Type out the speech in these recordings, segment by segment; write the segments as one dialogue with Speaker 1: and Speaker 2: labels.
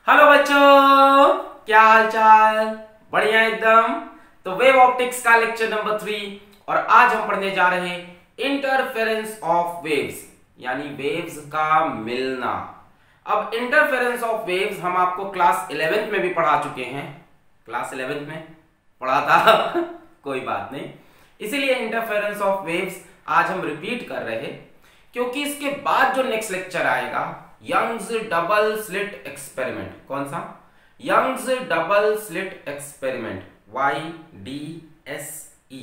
Speaker 1: Hello बच्चों, क्या हाल चाल? बढ़िया एकदम। तो वेव ऑप्टिक्स का लेक्चर नंबर 3 और आज हम पढ़ने जा रहे हैं इंटरफेरेंस ऑफ वेव्स, यानी वेव्स का मिलना। अब इंटरफेरेंस ऑफ वेव्स हम आपको क्लास 11th में भी पढ़ा चुके हैं। क्लास 11th में पढ़ा था कोई बात नहीं। इसीलिए इंटरफेरेंस ऑफ वेव्स आज हम रिपीट कर रहे हैं, क्योंकि इसके बाद जो नेक्स्ट लेक्चर आएगा यंग्स डबल स्लिट एक्सपेरिमेंट। कौन सा? Young's double slit experiment, YDSE,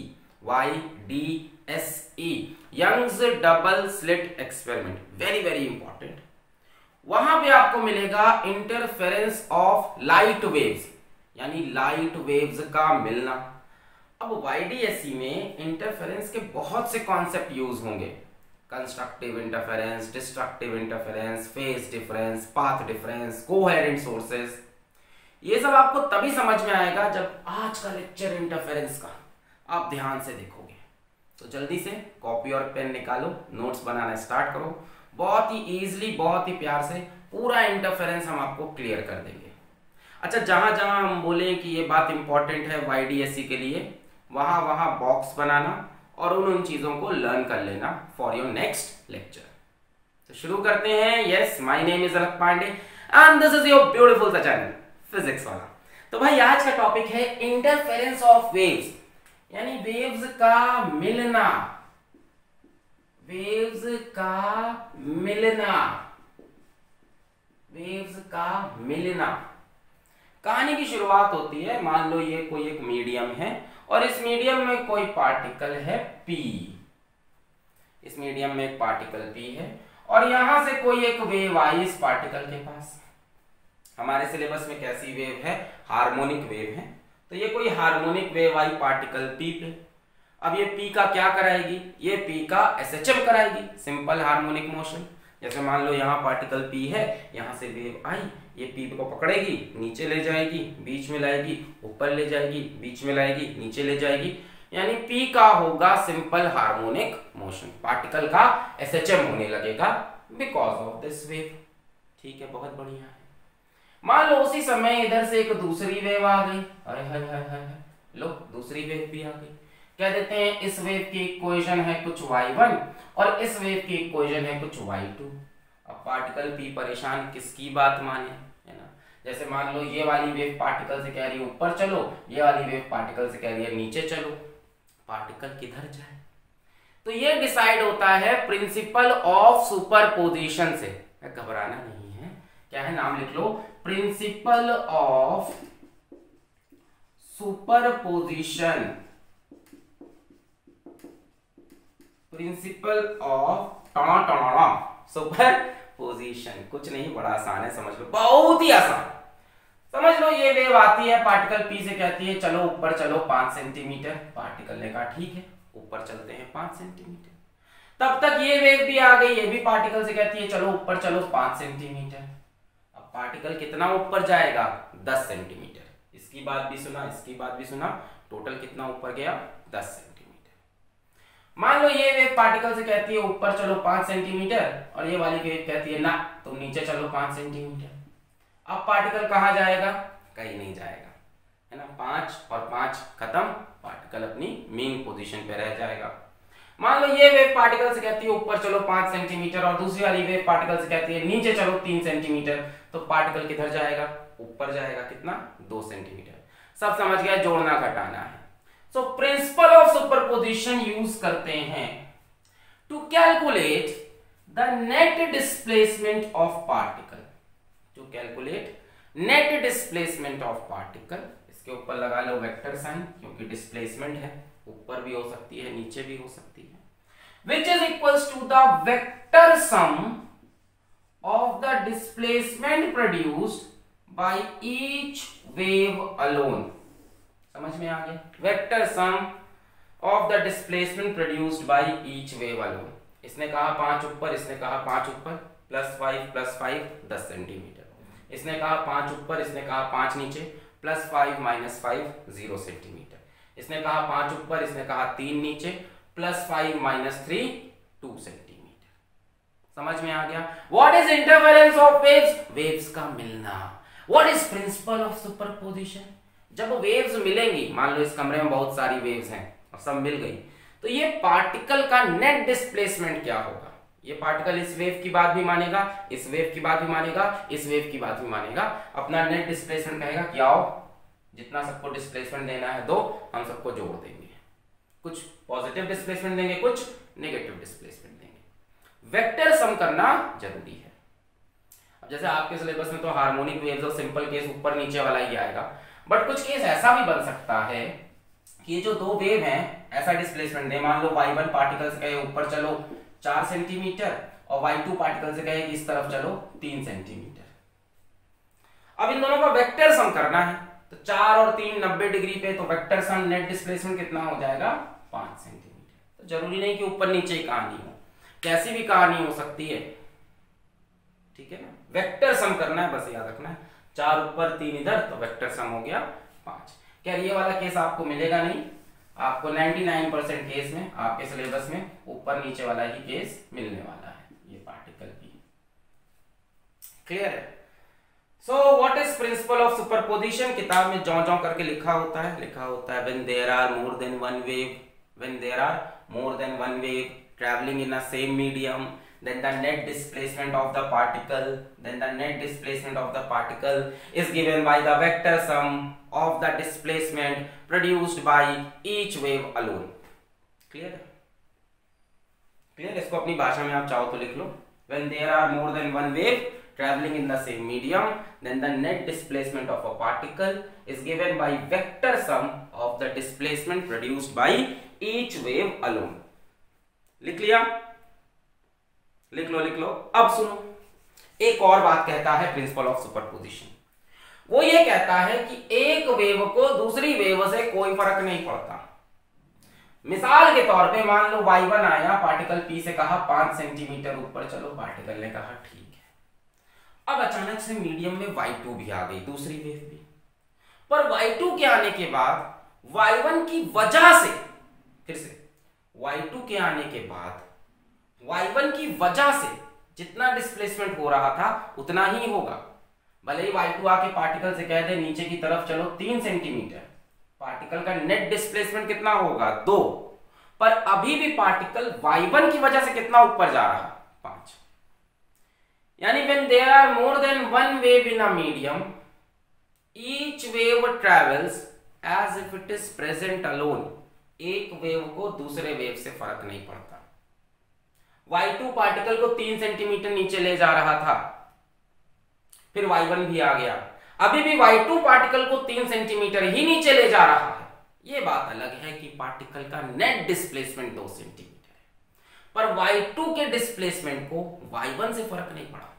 Speaker 1: YDSE, Young's double slit experiment, very very important. वहां पे आपको मिलेगा इंटरफेरेंस ऑफ लाइट वेव्स, यानी लाइट वेव्स का मिलना। अब YDSE में इंटरफेरेंस के बहुत से कॉन्सेप्ट यूज होंगे, constructive interference, destructive interference, phase difference, path difference, coherent sources. ये सब आपको तभी समझ में आएगा जब आज का लेक्चर इंटरफेरेंस का आप ध्यान से देखोगे। तो जल्दी से कॉपी और पेन निकालो, नोट्स बनाना स्टार्ट करो। बहुत ही इजीली, बहुत ही प्यार से पूरा इंटरफेरेंस हम आपको क्लियर कर देंगे। अच्छा, जहां जहां हम बोले कि ये बात इंपॉर्टेंट है YDSE के लिए, वहां वहां बॉक्स बनाना और उन चीजों को लर्न कर लेना फॉर योर नेक्स्ट लेक्चर। तो शुरू करते हैं। Yes, my name is Alakh Pandey and this is your beautiful सा चैनल फिजिक्स वाला। तो भाई आज का टॉपिक है इंटरफेरेंस ऑफ वेव्स, यानी वेव्स का मिलना। वेव्स का मिलना, वेव्स का मिलना। कहानी की शुरुआत होती है, मान लो ये कोई एक मीडियम है और इस मीडियम में कोई पार्टिकल है P। इस मीडियम में एक पार्टिकल P है और यहां से कोई एक वेव आई इस पार्टिकल के पास। हमारे सिलेबस में कैसी वेव है? हार्मोनिक वेव है। तो ये कोई हार्मोनिक वेव आई पार्टिकल P पे। अब ये P का क्या कराएगी? ये P का SHM कराएगी, सिंपल हार्मोनिक मोशन। जैसे मान लो यहाँ पार्टिकल P है, यहाँ से वेव आई, ये P को पकड़ेगी, नीचे ले जाएगी, बीच में लाएगी, ऊपर ले जाएगी, बीच में लाएगी, नीचे ले जाएगी, यानी P का होगा सिंपल हार्मोनिक मोशन। पार्टिकल का SHM होने लगेगा बिकॉज ऑफ दिस वेव। ठीक है, बहुत बढ़िया है। मान लो उसी समय इधर से एक दूसरी वेव आ गई। अरे हाय हाय हाय, लो दूसरी वेव भी आ गई। कह देते हैं इस वेव की इक्वेशन है कुछ y1 और इस वेव की इक्वेशन है कुछ y2। अब पार्टिकल P परेशान किसकी बात माने, है ना? जैसे मान लो ये वाली वेव पार्टिकल से कह रही है ऊपर चलो, ये वाली वेव पार्टिकल से कह रही है नीचे चलो, पार्टिकल किधर जाए? तो ये डिसाइड होता है प्रिंसिपल ऑफ सुपरपोजिशन से। घबराना नहीं है, क्या है? नाम लिख लो, principle of superposition. Principle of superposition. कुछ नहीं, बड़ा आसान है, समझ लो, बहुत ही आसान। समझ लो ये वेव आती है, पार्टिकल P से कहती है चलो ऊपर चलो 5 सेंटीमीटर। पार्टिकल ने कहा ठीक है, ऊपर चलते हैं 5 सेंटीमीटर। तब तक ये वेव भी आ गई, ये भी पार्टिकल से कहती है चलो ऊपर चलो 5 सेंटीमीटर। अब पार्टिकल कितना ऊपर जाएगा? 10 सेंटीमीटर। इसकी बात भी सुना, इसकी बात भी सुना, टोटल कितना ऊपर गया? 10 सेंटीमीटर। मान लो ये वेव पार्टिकल से कहती है ऊपर चलो 5 सेंटीमीटर और ये वाली वेव कहती है ना तुम नीचे चलो 5 सेंटीमीटर। अब पार्टिकल कहां जाएगा? कहीं नहीं जाएगा, है ना? 5 और 5 खत्म, पार्टिकल अपनी मेन पोजीशन पे रह जाएगा। मान लो ये वेव पार्टिकल से कहती है ऊपर चलो 5 सेंटीमीटर और दूसरी वाली वेव पार्टिकल से कहती है नीचे चलो 3 सेंटीमीटर। तो पार्टिकल किधर जाएगा? ऊपर जाएगा। कितना? 2 सेंटीमीटर। सब समझ गया, जोड़ना घटाना है। So principle of superposition use करते हैं to calculate the net displacement of particle. To calculate net displacement of particle. इसके ऊपर लगा लो वेक्टर साइन, क्योंकि डिस्प्लेसमेंट है, ऊपर भी हो सकती है, नीचे भी हो सकती है। Which is equals to the vector sum of the displacement produced by each wave alone. समझ में आ गया? Vector sum of the displacement produced by each wave alone. इसने कहा 5 ऊपर, इसने कहा 5 ऊपर, +5 10 सेंटीमीटर। इसने कहा 5 ऊपर, इसने कहा 5 नीचे, +5 -5 0 सेंटीमीटर। इसने कहा 5 ऊपर, इसने कहा 3 नीचे, +5 -3 2 सेंटीमीटर। समझ में आ गया? What is interference of waves? Waves का मिलना। What is principle of superposition? जब वेव्स मिलेंगी, मान लो इस कमरे में बहुत सारी वेव्स हैं और सब मिल गई, तो ये पार्टिकल का नेट डिस्प्लेसमेंट क्या होगा? ये पार्टिकल इस वेव की बात भी मानेगा, इस वेव की बात भी मानेगा, इस वेव की बात भी मानेगा, अपना नेट डिस्प्लेसमेंट कहेगा कि आओ जितना सबको डिस्प्लेसमेंट देना है दो, हम सबको जोड़ देंगे, कुछ पॉजिटिव डिस्प्लेसमेंट देंगे, कुछ नेगेटिव डिस्प्लेसमेंट देंगे। वेक्टर सम करना जरूरी है। अब जैसे आपके सिलेबस में तो हार्मोनिक वेव्स और सिंपल केस ऊपर नीचे वाला ही आएगा, बट कुछ केस ऐसा भी बन सकता है कि ये जो दो वेव हैं ऐसा डिस्प्लेसमेंट दे, मान लो y1 पार्टिकल से कहे ऊपर चलो 4 सेंटीमीटर और y2 पार्टिकल से कहे कि इस तरफ चलो 3 सेंटीमीटर। अब इन दोनों का वेक्टर सम करना है, तो 4 और 3 90 डिग्री पे, तो वेक्टर सम नेट डिस्प्लेसमेंट कितना हो जाएगा? 5 सेंटीमीटर। तो जरूरी नहीं कि ऊपर नीचे ही कहानी हो, कैसी भी कहानी हो सकती है, ठीक है ना। वेक्टर सम करना है, बस याद रखना है, 4 ऊपर 3 इधर, तो वेक्टर सम हो गया 5। क्या ये वाला केस आपको मिलेगा नहीं? आपको 99% केस में आपके सिलेबस में ऊपर नीचे वाला ही केस मिलने वाला है, ये पार्टिकल की। क्लियर है? So what is principle of superposition? किताब में जौ जौ करके लिखा होता है when there are more than one wave, when there are more than one wave traveling in a same medium, then the net displacement of the particle, is given by the vector sum of the displacement produced by each wave alone. Clear? इसको अपनी भाषा में आप चाहो तो लिख लो, when there are more than one wave traveling in the same medium, then the net displacement of a particle is given by vector sum of the displacement produced by each wave alone. लिख लिया? लिख लो। अब सुनो, एक और बात कहता है प्रिंसिपल ऑफ सुपरपोजिशन। वो ये कहता है कि एक वेव को दूसरी वेव से कोई फर्क नहीं पड़ता। मिसाल के तौर पे मान लो y1 आया, पार्टिकल p से कहा 5 सेंटीमीटर ऊपर चलो, पार्टिकल ने कहा ठीक है। अब अचानक से मीडियम में y2 भी आ गई, दूसरी वेव भी। पर y2 के आने के बाद y1 की वजह से, फिर से y2 के आने के बाद y1 की वजह से जितना डिस्प्लेसमेंट हो रहा था उतना ही होगा। भले ही y2 आके पार्टिकल से कह दे नीचे की तरफ चलो 3 सेंटीमीटर, पार्टिकल का नेट डिस्प्लेसमेंट कितना होगा? 2। पर अभी भी पार्टिकल y1 की वजह से कितना ऊपर जा रहा? 5। यानी when there are more than one wave in a medium, each wave travels as if it is present alone. एक वेव को दूसरे वेव से फर्क नहीं पड़ता। y2 पार्टिकल को 3 सेंटीमीटर नीचे ले जा रहा था, फिर y1 भी आ गया, अभी भी y2 पार्टिकल को 3 सेंटीमीटर ही नीचे ले जा रहा है। ये बात अलग है कि पार्टिकल का नेट डिस्प्लेसमेंट 2 सेंटीमीटर है, पर y2 के डिस्प्लेसमेंट को y1 से फर्क नहीं पड़ा।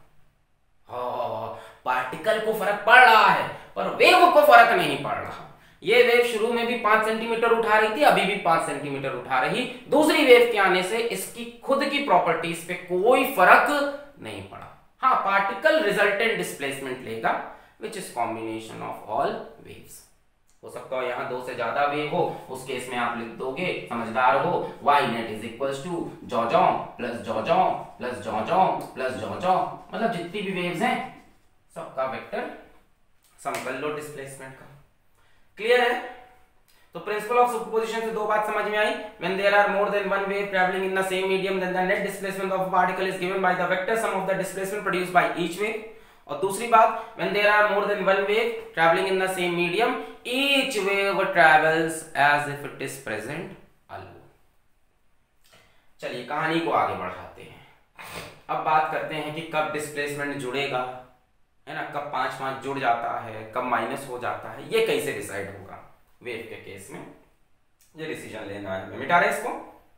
Speaker 1: पार्टिकल को फर्क पड़ रहा है पर वेव को फर्क नहीं पड़ रहा। ये वेव शुरू में भी 5 सेंटीमीटर उठा रही थी, अभी भी 5 सेंटीमीटर उठा रही, दूसरी वेव के आने से इसकी खुद की प्रॉपर्टीज पे कोई फर्क नहीं पड़ा। हाँ, पार्टिकल रिजल्टेंट डिस्प्लेसमेंट लेगा which is combination of all waves. हो सकता है यहाँ 2 से ज्यादा वेव हो, उस केस में आप लिख दोगे, समझदार हो, y net is equals to जौ प्लस जौ प्लस जौ प्लस जौ, मतलब जितनी भी वेव्स हैं सबका वेक्टर सम कर लो डिस्प्लेसमेंट का। क्लियर है? तो प्रिंसिपल ऑफ सुपरपोजिशन से 2 बात समझ में आई। When there are more than one wave traveling in the same medium, then the net displacement of a particle is given by the vector sum of the displacement produced by each wave. और दूसरी बात, when there are more than one wave traveling in the same medium, each wave travels as if it is present alone. चलिए कहानी को आगे बढ़ाते हैं। अब बात करते हैं कि कब डिस्प्लेसमेंट जुड़ेगा, है ना, कब 5-5 जुड़ जाता है, कब माइनस हो जाता है, ये कैसे डिसाइड होगा वेव के केस में, ये डिसीजन लेना है। मैं मिटा रहा इसको।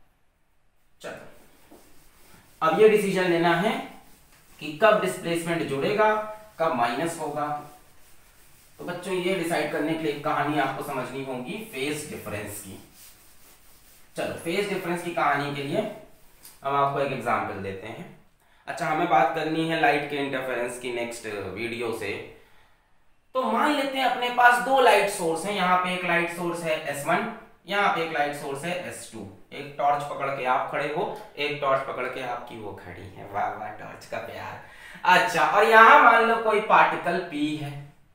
Speaker 1: चलो अब ये डिसीजन लेना है कि कब डिस्प्लेसमेंट जुड़ेगा, कब माइनस होगा। तो बच्चों ये डिसाइड करने के लिए कहानी आपको समझनी होगी फेज डिफरेंस की। चलो फेज डिफरेंस की कहानी के लिए हम आपको एक एग्जांपल देते हैं। अच्छा, हमें बात करनी है लाइट के इंटरफेरेंस की नेक्स्ट वीडियो से। तो मान लेते हैं अपने पास 2 लाइट सोर्स हैं, यहाँ पे एक लाइट सोर्स है S1, यहाँ पे एक लाइट सोर्स है S2। एक टॉर्च पकड़ के आप खड़े हो, एक टॉर्च पकड़ के आपकी वो खड़ी है। वाह वाह, टॉर्च का प्यार। अच्छा, और यहाँ मान लो कोई पार्टिकल P है,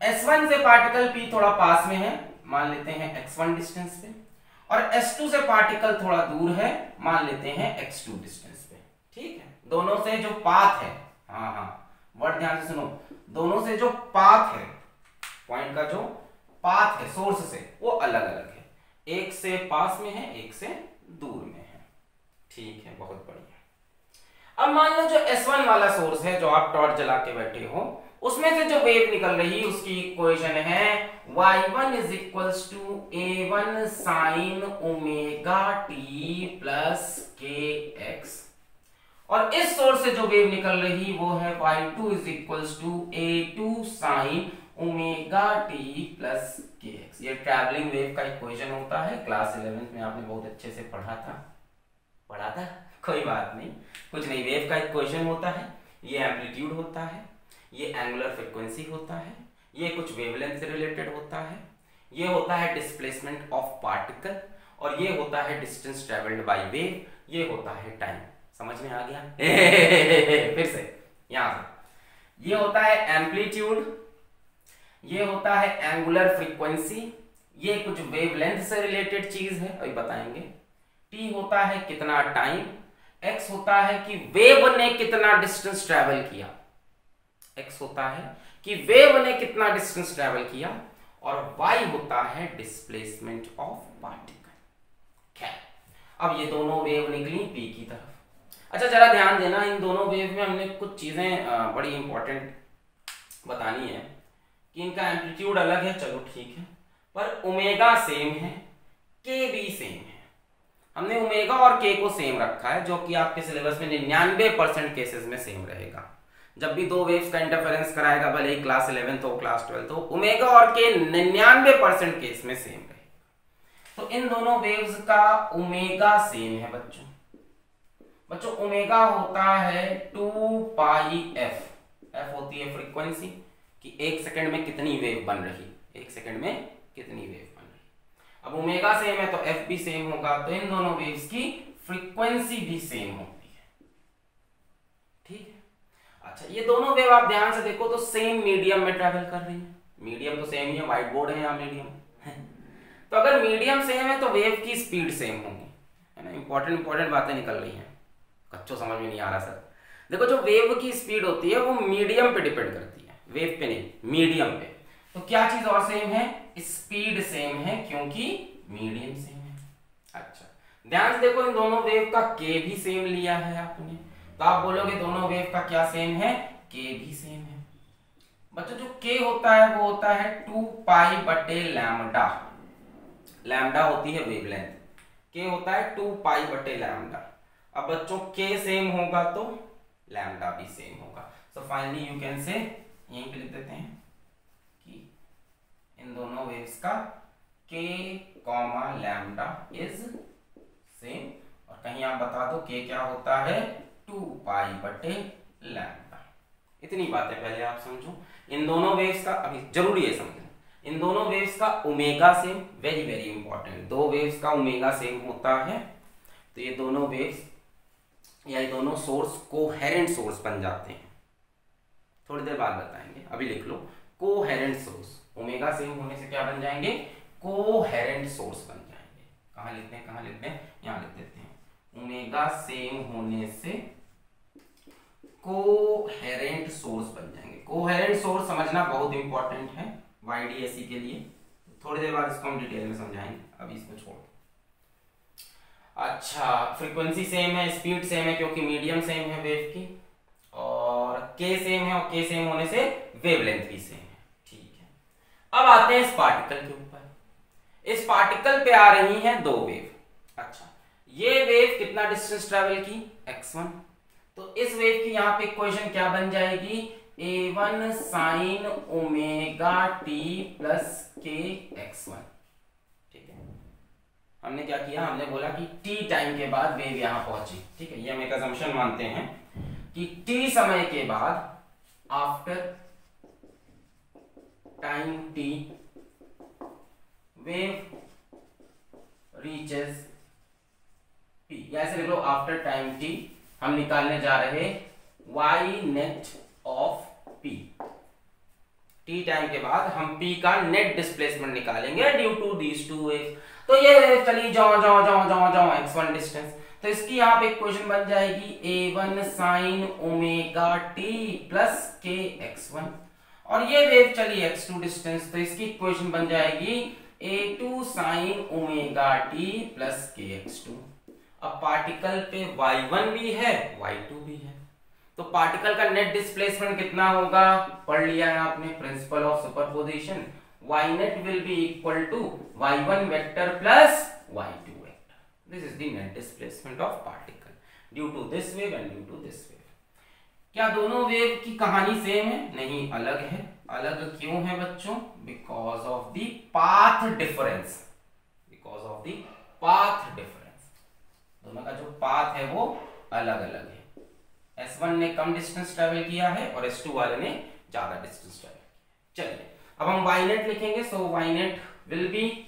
Speaker 1: S1 से पार्टिकल P थोड़ा पास में है, मान लेते हैं x1 डिस्टेंस पे, और S2 से पार्टिकल थोड़ा दूर है, मान लेते हैं x2 डिस्टेंस पे। ठीक है, दोनों से जो पाथ है, हाँ वर्ड ध्यान से सुनो, दोनों से जो पाथ है, पॉइंट का जो पाथ है सोर्स से, वो अलग अलग है, एक से पास में है, एक से दूर में है। ठीक है, बहुत बढ़िया। अब मान लो जो S1 वाला सोर्स है, जो आप टॉर्च जला के बैठे हो, उसमें से जो वेव निकल रही, उसकी इक्वेशन है y1 is equals to a1 sine omega t plus kx, और इस सोर्स से जो वेव निकल रही वो है y2 is equals to a2 sine omega t plus kx। ये ट्रैवलिंग वेव का इक्वेशन होता है, क्लास 11th में आपने बहुत अच्छे से पढ़ा था, कोई बात नहीं, कुछ नहीं। वेव का इक्वेशन होता है, ये एम्पलीट्यूड होता है, ये एंगुलर फ्रीक्वेंसी होता है, ये कुछ वेवलेंथ से रिलेटेड होता है, ये होता है डिस्प्लेसमेंट ऑफ पार्टिकल, और ये होता है डिस्टेंस ट्रेवल्ड बाय वेव, ये होता है टाइम। समझ में आ गया? फिर से यहां से, ये होता है एम्पलीट्यूड, ये होता है एंगुलर फ्रीक्वेंसी, ये कुछ वेवलेंथ से रिलेटेड चीज है, अभी बताएंगे। टी होता है कितना टाइम, एक्स होता है कि वेव ने कितना डिस्टेंस ट्रेवल किया, एक्स होता है कि वेव ने कितना डिस्टेंस ट्रेवल किया, और वाई होता है डिस्प्लेसमेंट ऑफ पार्टिकल। खैर, अब ये दोनों वेव निकली पी की तरफ। अच्छा, जरा ध्यान देना, इन दोनों वेव में हमने कुछ चीजें बड़ी इंपॉर्टेंट बतानी है कि इनका एम्पलीट्यूड अलग है, चलो ठीक है, पर ओमेगा सेम है, के भी सेम है। हमने ओमेगा और के को सेम रखा है, जो कि आपके सिलेबस में 99% केसेस में सेम रहेगा। जब भी दो वेव्स का इंटरफेरेंस कराएगा, भले ही क्लास 11th हो क्लास 12th हो, ओमेगा और के 99% केस में सेम रहेगा। तो इन दोनों वेव्स का ओमेगा सेम है बच्चों। ओमेगा होता है 2 पाई एफ, एफ होती है फ्रीक्वेंसी कि एक सेकंड में कितनी वेव बन रही, एक सेकंड में कितनी वेव बन रही। अब ओमेगा सेम है तो एफ भी सेम होगा, तो इन दोनों वेव्स की फ्रीक्वेंसी भी सेम होती है। ठीक है, अच्छा, ये दोनों वेव आप ध्यान से देखो तो सेम मीडियम में ट्रेवल कर रही है। मीडियम तो सेम ही है, व्हाइट बोर्ड है या मीडियम तो अगर मीडियम सेम है तो वेव की स्पीड सेम होगी, है ना। इंपॉर्टेंट बातें निकल रही हैं, कच्चों समझ में नहीं आ रहा सर। देखो, जो वेव की स्पीड होती है वो मीडियम पे डिपेंड करती है, वेव पे नहीं, मीडियम पे। तो क्या चीज और सेम है? स्पीड सेम है, क्योंकि मीडियम सेम है। अच्छा, ध्यान से देखो, इन दोनों वेव का के भी सेम लिया है आपने, तो आप बोलोगे दोनों वेव का क्या सेम है? के भी सेम है। बच्चों, जो के होता है वो होता है 2 पाई बटे लैम्डा, लैम्डा होती है वेवलेंथ, के होता है 2 पाई बटे लैम्डा। अब बच्चों के सेम होगा तो लैम्डा भी सेम होगा। So finally you can say, यहीं पे लिख देते हैं कि इन दोनों वेव्स का के कॉमा लैम्डा इज सेम, और कहीं आप बता दो के क्या होता है? 2 पाई बटे लैम्डा। इतनी बातें पहले आप समझो। इन दोनों वेव्स का, अभी जरूरी है समझना, इन दोनों वेव्स का omega same, very very important, दो वेव्स का ओमेगा सेम होता है, तो ये दोनों वेव्स या ये दोनों सोर्स कोहेरेंट सोर्स बन जाते हैं। थोड़ी देर बाद बताएंगे, अभी लिख लो कोहेरेंट सोर्स। ओमेगा सेम होने से क्या बन जाएंगे? कोहेरेंट सोर्स बन जाएंगे। कहाँ लिखते हैं, कहाँ लिखते हैं? यहाँ लिख देते हैं, ओमेगा सेम होने से कोहेरेंट सोर्स बन जाएंगे। कोहेरेंट सोर्स समझना बहुत इंपॉर्टेंट है YDSE के लिए। थोड़ी देर बाद इसको हम डिटेल में समझाएंगे, अभी इसको छोड़। अच्छा, फ्रीक्वेंसी सेम है, स्पीड सेम है क्योंकि मीडियम सेम है वेव की, और के सेम है, और के सेम होने से वेवलेंथ भी सेम है। ठीक है, अब आते हैं इस पार्टिकल के ऊपर। इस पार्टिकल पे आ रही हैं दो वेव। अच्छा, ये वेव कितना डिस्टेंस ट्रेवल की? x1। तो इस वेव की यहाँ पे इक्वेशन क्या बन जाएगी? a1 sine omega t plus k x1। ठीक है, हमने क्या किया? हमने बोला कि t टाइम के बाद वेव यहां पहुंची। ठीक है, ये हम एक असम्पशन मानते हैं कि t समय के बाद, after time t, wave reaches p। या ऐसे लिख लो, आफ्टर टाइम t हम निकालने जा रहे y net of p। T time के बाद हम पी का नेट डिस्प्लेसमेंट निकालेंगे due to these two waves. तो ये वेव चली जाओ जाओ जाओ जाओ जाओ x1 डिस्टेंस, तो इसकी यहाँ पे इक्वेशन बन जाएगी a1 sin omega t plus k x1, और ये वेव चली x2 डिस्टेंस, तो इसकी इक्वेशन बन जाएगी a2 sin omega t plus k x2। अब पार्टिकल पे y1 भी है y2 भी है, तो पार्टिकल का नेट डिस्प्लेसमेंट कितना होगा, पढ़ लिया है आपने principle of superposition, y net will be equal to y1 vector plus y2 vector. This is the net displacement of particle due to this wave and due to this wave. क्या दोनों wave की कहानी same है? नहीं, अलग है। अलग क्यों है बच्चों? Because of the path difference. Because of the path difference, दोनों का जो पाथ है वो अलग अलग है। S1 ने कम डिस्टेंस ट्रेवल किया है और S2 वाले ने ज्यादा डिस्टेंस ट्रेवल किया। चलिए अब हम y net लिखेंगे, so y net will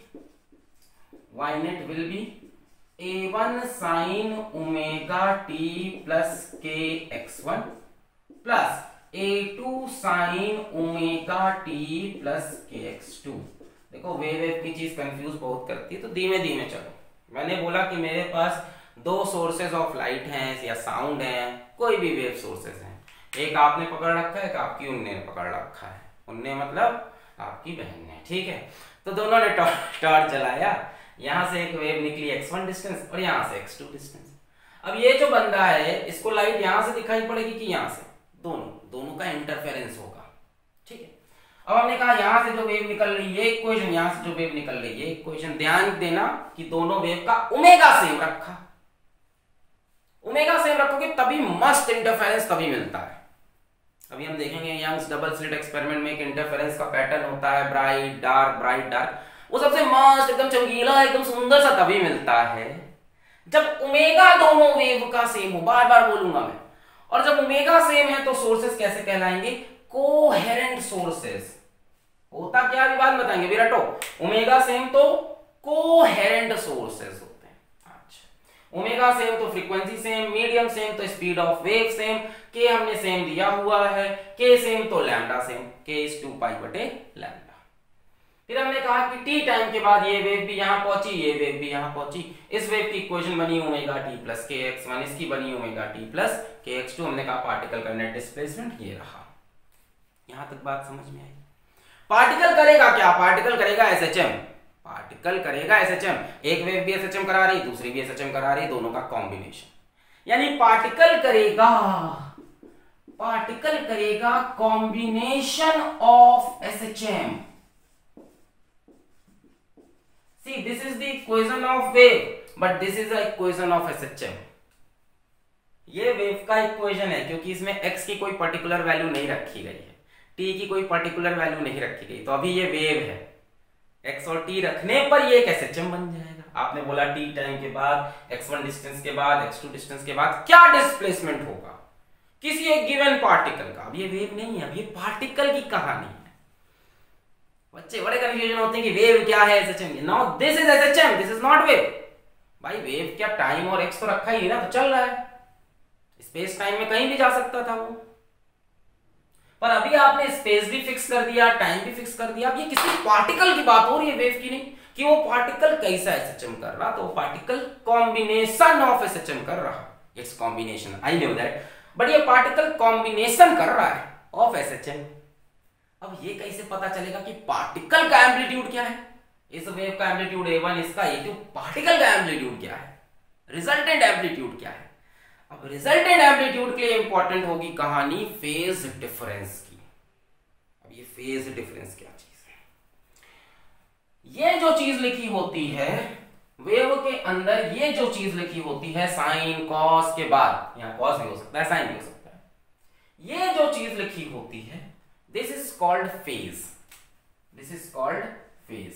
Speaker 1: be a1 sin omega t plus k x1 plus a2 sin omega t plus k x2। देखो वेव की चीज कंफ्यूज बहुत करती है, तो धीमे धीमे चलो। मैंने बोला कि मेरे पास दो सोर्सेज ऑफ लाइट हैं या साउंड हैं, कोई भी वेव सोर्सेज हैं, एक आपने पकड़ रखा है, एक आपकी उनने पकड़ रखा है। उनने मतलब आपकी बहन ने, ठीक है। तो दोनों ने टॉर्च जलाया, यहां से एक वेव निकली x1 डिस्टेंस और यहां से x2 डिस्टेंस। अब ये जो बंदा है इसको लाइट यहां से दिखाई पड़ेगी कि यहां से, दोनों का इंटरफेरेंस होगा, ठीक है। अब हमने कहा यहां से जो वेव निकल रही है इक्वेशन, यहां से जो वेव निकल रही है इक्वेशन, ध्यान देना कि दोनों वेव का ओमेगा सेम रखा। ओमेगा सेम रखोगे तभी मस्त इंटरफेरेंस तभी मिलता है। अभी हम देखेंगे यंग्स डबल स्लिट एक्सपेरिमेंट में एक इंटरफेरेंस का पैटर्न होता है, ब्राइट डार्क, वो सबसे मस्त एकदम चमकीला एकदम सुंदर सा तभी मिलता है जब ओमेगा दोनों वेव का सेम हो। बार बार बोलूंगा मैं। और जब ओमेगा सेम है तो सोर्सेस कैसे कहलाएंगे? Coherent sources. होता क्या अभी बात बताएंगे विराटो। ओमेगा सेम तो कोहेरेंट सोर्सेस होते हैं। अच्छा, ओमेगा सेम तो फ्रीक्वेंसी सेम, मीडियम सेम तो speed of wave same, k हमने सेम दिया हुआ है, के सेम तो lambda same, k is 2 pi बटे लैम्डा। फिर हमने कहा कि टी टाइम के बाद ये वेव भी यहां पहुंची, ये वेव भी यहां पहुंची। इस वेव की इक्वेशन बनी omega t plus k x1, इसकी बनी omega t plus k x2। हमने कहा पार्टिकल का नेट डिस्प्लेसमेंट ये रहा। यहां तक बात समझ में आई? पार्टिकल करेगा क्या? पार्टिकल करेगा SHM। पार्टिकल करेगा SHM। एक वेव भी SHM करा रही, दूसरी भी SHM करा रही, दोनों का कॉम्बिनेशन। यानी पार्टिकल करेगा combination of SHM। See, this is the equation of wave, but this is the equation of SHM. ये वेव का इक्वेशन है क्योंकि इसमें x की कोई पर्टिकुलर वैल्यू नहीं रखी गई है, t की कोई पर्टिकुलर वैल्यू नहीं रखी गई, तो अभी ये वेव है। x और t रखने पर ये एक SHM बन जाएगा। आपने बोला t टाइम के बाद, x1 डिस्टेंस के बाद, x2 डिस्टेंस के बाद क्या डिस्प्लेसमेंट होगा किसी एक गिवन पार्टिकल का। अब ये वेव नहीं है, अब ये पार्टिकल की कहानी है। बच्चे बड़े कंफ्यूजन होते हैं कि वेव क्या है, SHM। Now this is SHM, this is not wave. भाई वेव क्या टाइम और x तो रखा ही ना, तो चल रहा है, स्पेस टाइम में कहीं भी जा सकता था वो। पर अभी आपने स्पेस भी फिक्स कर दिया, टाइम भी फिक्स कर दिया। अब ये किसी पार्टिकल की बात हो रही है, वेव की नहीं, कि वो पार्टिकल कैसा SHM कर रहा, तो वो पार्टिकल कॉम्बिनेशन ऑफ SHM कर रहा। It's combination, I know that, but ये पार्टिकल कॉम्बिनेशन कर रहा है ऑफ SHM। अब ये कैसे पता चलेगा कि पार्टिकल का एम्पलीट्यूड क्या है? इस वेव का एम्पलीट्यूड A1, इसका A2, पार्टिकल का एम्पलीट्यूड क्या है, रिजल्टेंट एम्पलीट्यूड क्या है? अब रिजल्टेंट एम्पलीट्यूड के लिए इंपॉर्टेंट होगी कहानी फेज डिफरेंस की। अब ये फेज डिफरेंस क्या चीज है? ये जो चीज लिखी होती है वेव के अंदर, ये जो चीज लिखी होती है साइन कॉस के बाद, यहां कॉस भी हो सकता है, साइन भी हो सकता है, ये जो चीज लिखी होती है this is called phase. This is called phase.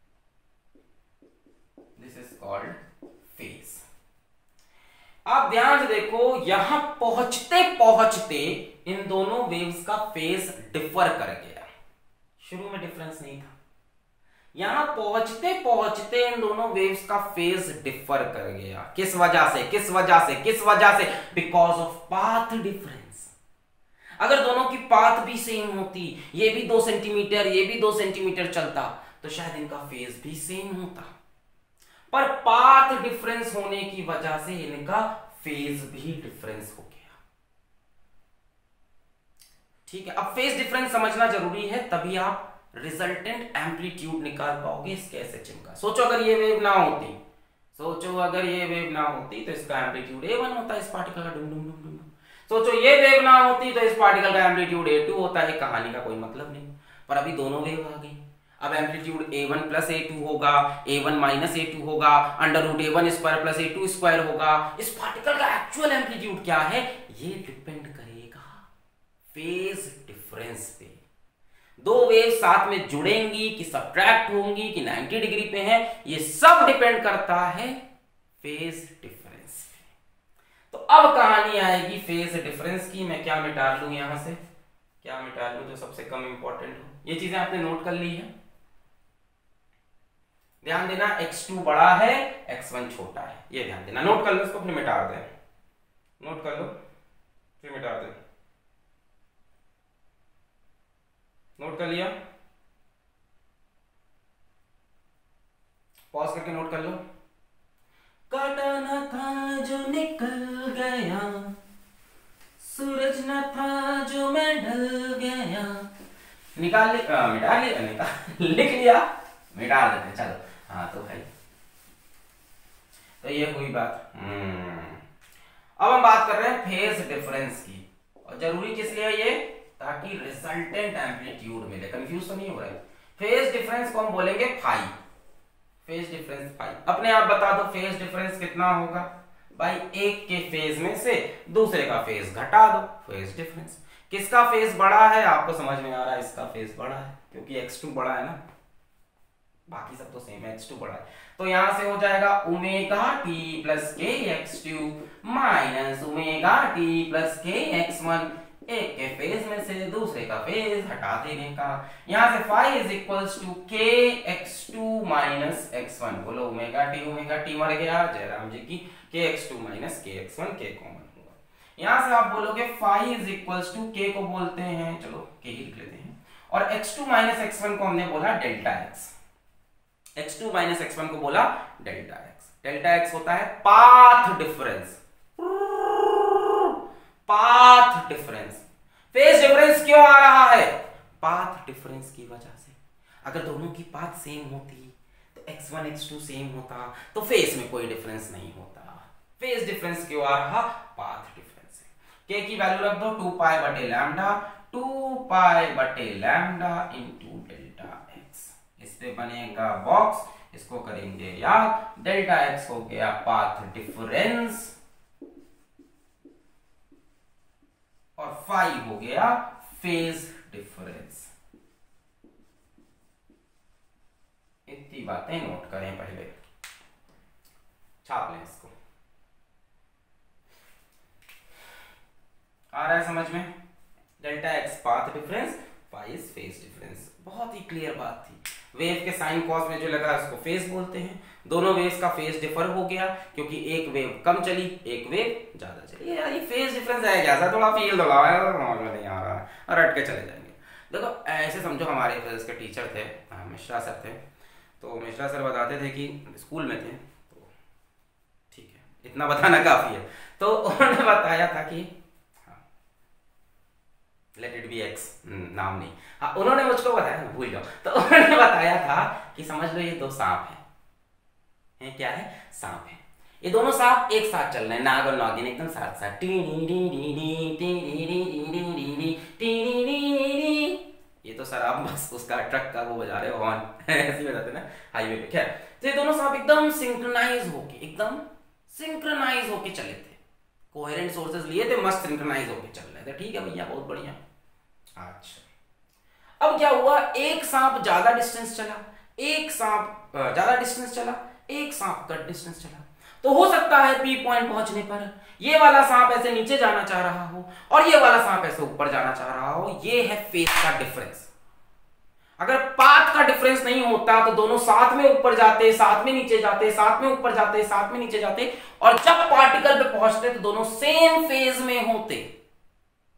Speaker 1: This is called phase. आप ध्यान से देखो, यहां पहुंचते पहुंचते इन दोनों वेव्स का फेज डिफर कर गया। शुरू में डिफरेंस नहीं था, यहां पहुंचते पहुंचते इन दोनों वेव्स का फेज डिफर कर गया। किस वजह से? Because of path difference. अगर दोनों की पाथ भी सेम होती, ये भी 2 सेंटीमीटर ये भी 2 सेंटीमीटर चलता, तो शायद इनका फेज भी सेम होता, पर पाथ डिफरेंस होने की वजह से इनका फेज भी डिफरेंस हो गया। ठीक है, अब फेज डिफरेंस समझना जरूरी है, तभी आप रिजल्टेंट एम्पलीट्यूड निकाल पाओगे इसके एसएचएम का। सोचो अगर ये वेव ना होती, सोचो अगर ये वेव ना होती तो इसका एम्पलीट्यूड A1 होता, इस पार्टिकल का डुम डुम डुम डुम। सोचो ये वेव ना होती तो इस पार्टिकल का एम्पलीट्यूड A2 होता है। कहानी का कोई मतलब नहीं, पर अभी दोनों वेव आ गई। अब एम्पलीट्यूड A1 प्लस A2 होगा, A1 माइनस A2 होगा, under root A1 square plus A2 square होगा। इस पार्टिकल का एक्चुअल एम्पलीट्यूड क्या है, ये डिपेंड करेगा फेज डिफरेंस पे। दो वेव साथ में जुड़ेंगी कि सब्ट्रैक्ट होंगी कि 90 डिग्री पे है, ये सब डिपेंड करता है फेज डिफरेंस पे। तो अब कहानी आएगी फेज डिफरेंस की। मैं क्या मिटा लूं यहां से, क्या मिटा लूं जो सबसे कम इंपॉर्टेंट हो। ये चीजें आपने नोट कर ली है, ध्यान देना। x2 बड़ा है, x1 छोटा है, ये ध्यान देना। नोट कर लो इसको, फिर मिटा दें। नोट कर लो फिर मिटा दें। नोट कर लिया, पॉज करके नोट कर लो। काटा न था जो निकल गया, सूरज न था जो मैं ढल गया। निकाल लिया, मिटा लिया, निकाल लिख लिया, मिटा देते चलो। हाँ तो भाई, तो ये हुई बात। अब हम बात कर रहे हैं फेज डिफरेंस की, और जरूरी किस लिए ये, ताकि रिजल्टेंट एम्पलीट्यूड मिले। कंफ्यूज तो नहीं हो रहा है। फेज डिफरेंस को हम बोलेंगे फाई, फेज डिफरेंस फाई। अपने आप बता दो फेज डिफरेंस कितना होगा भाई, एक के फेज में से दूसरे का फेज घटा दो, फेज डिफरेंस। किसका फेज बड़ा है आपको समझ में आ रहा है, इसका फेज बड़ा है क्योंकि x2 बड़ा है ना, बाकी सब तो सेम है, x2 बड़ा है। तो यहां से हो जाएगा omega t plus k x2 minus omega t plus k x1, एक के फेज में से दूसरे का फेज हटा देने का। यहां से फाई इज इक्वल्स टू के x2 माइनस x1। बोलो ओमेगा टी मर गया जयराम जी की, के x2 माइनस के x1, के कॉमन होगा। यहां से आप बोलोगे फाई इज इक्वल्स टू के को बोलते हैं, चलो के ही लिख लेते हैं, और x2 माइनस x1 को हमने बोला delta x। x2 minus x1 को बोला डेल्टा x। डेल्टा x होता है path difference, path difference. Phase difference क्यों आ रहा है, पाथ डिफरेंस की वजह से। अगर दोनों की पाथ सेम होती तो x1 x2 सेम होता, तो फेज में कोई डिफरेंस नहीं होता। फेज डिफरेंस क्यों आ रहा, पाथ डिफरेंस है। k की वैल्यू रख दो 2 पाई बटे लैम्डा, 2 पाई बटे लैम्डा इनटू डेल्टा x। इस पे बनेगा बॉक्स, इसको करेंगे याद। डेल्टा x हो गया पाथ डिफरेंस और फाई हो गया फेज डिफरेंस। इतनी बातें नोट करें पहले, छाप लें इसको। आ रहा है समझ में, delta x path difference, phi is phase difference. बहुत ही क्लियर बात थी। वेव के साइन कॉस में जो लगा उसको फेज बोलते हैं। दोनों वेव्स का फेज डिफर हो गया क्योंकि एक वेव कम चली, एक वेव ज्यादा चली। यार ये फेज डिफरेंस है क्या, थोड़ा फील थोड़ा नहीं आ रहा है, रट के चले जाएंगे। देखो ऐसे समझो, हमारे फिजिक्स के टीचर थे, मिश्रा सर थे। तो मिश्रा सर बताते थे कि स्कूल में थे, तो ठीक है इतना बताना काफी है। तो उन्होंने बताया था कि लेट इट बी एक्स, नाम नहीं, हाँ उन्होंने मुझको बताया, भूल जाओ। तो उन्होंने बताया था कि समझ लो ये दो सांप हैं, क्या है, सांप है। ये दोनों सांप एक साथ चल रहे हैं, नाग और नागिन एकदम साथ साथ। ये तो सर आप बस उसका ट्रक का वो बजा रहे हो, हॉर्न ऐसे ही बजाते ना हाईवे पे। खैर, तो ये दोनों सांप एकदम सिंक्रोनाइज होके चले थे। कोहेरेंट सोर्सेज लिए थे, मस्त सिंक्रोनाइज होके चल रहे थे। ठीक है भैया, बहुत बढ़िया। अच्छा, अब क्या हुआ, एक सांप ज्यादा डिस्टेंस चला, एक सांप ज्यादा डिस्टेंस चला, एक सांप कट डिस्टेंस चला। तो हो सकता है पी पॉइंट पहुंचने पर ये वाला सांप ऐसे नीचे जाना चाह रहा हो और ये वाला सांप ऐसे ऊपर जाना चाह रहा हो। ये है फेज का डिफरेंस। अगर पाथ का डिफरेंस नहीं होता तो दोनों साथ में ऊपर जाते, साथ में नीचे जाते, साथ में ऊपर जाते, साथ में नीचे जाते, और जब पार्टिकल पे पहुंचते तो दोनों सेम फेज में होते।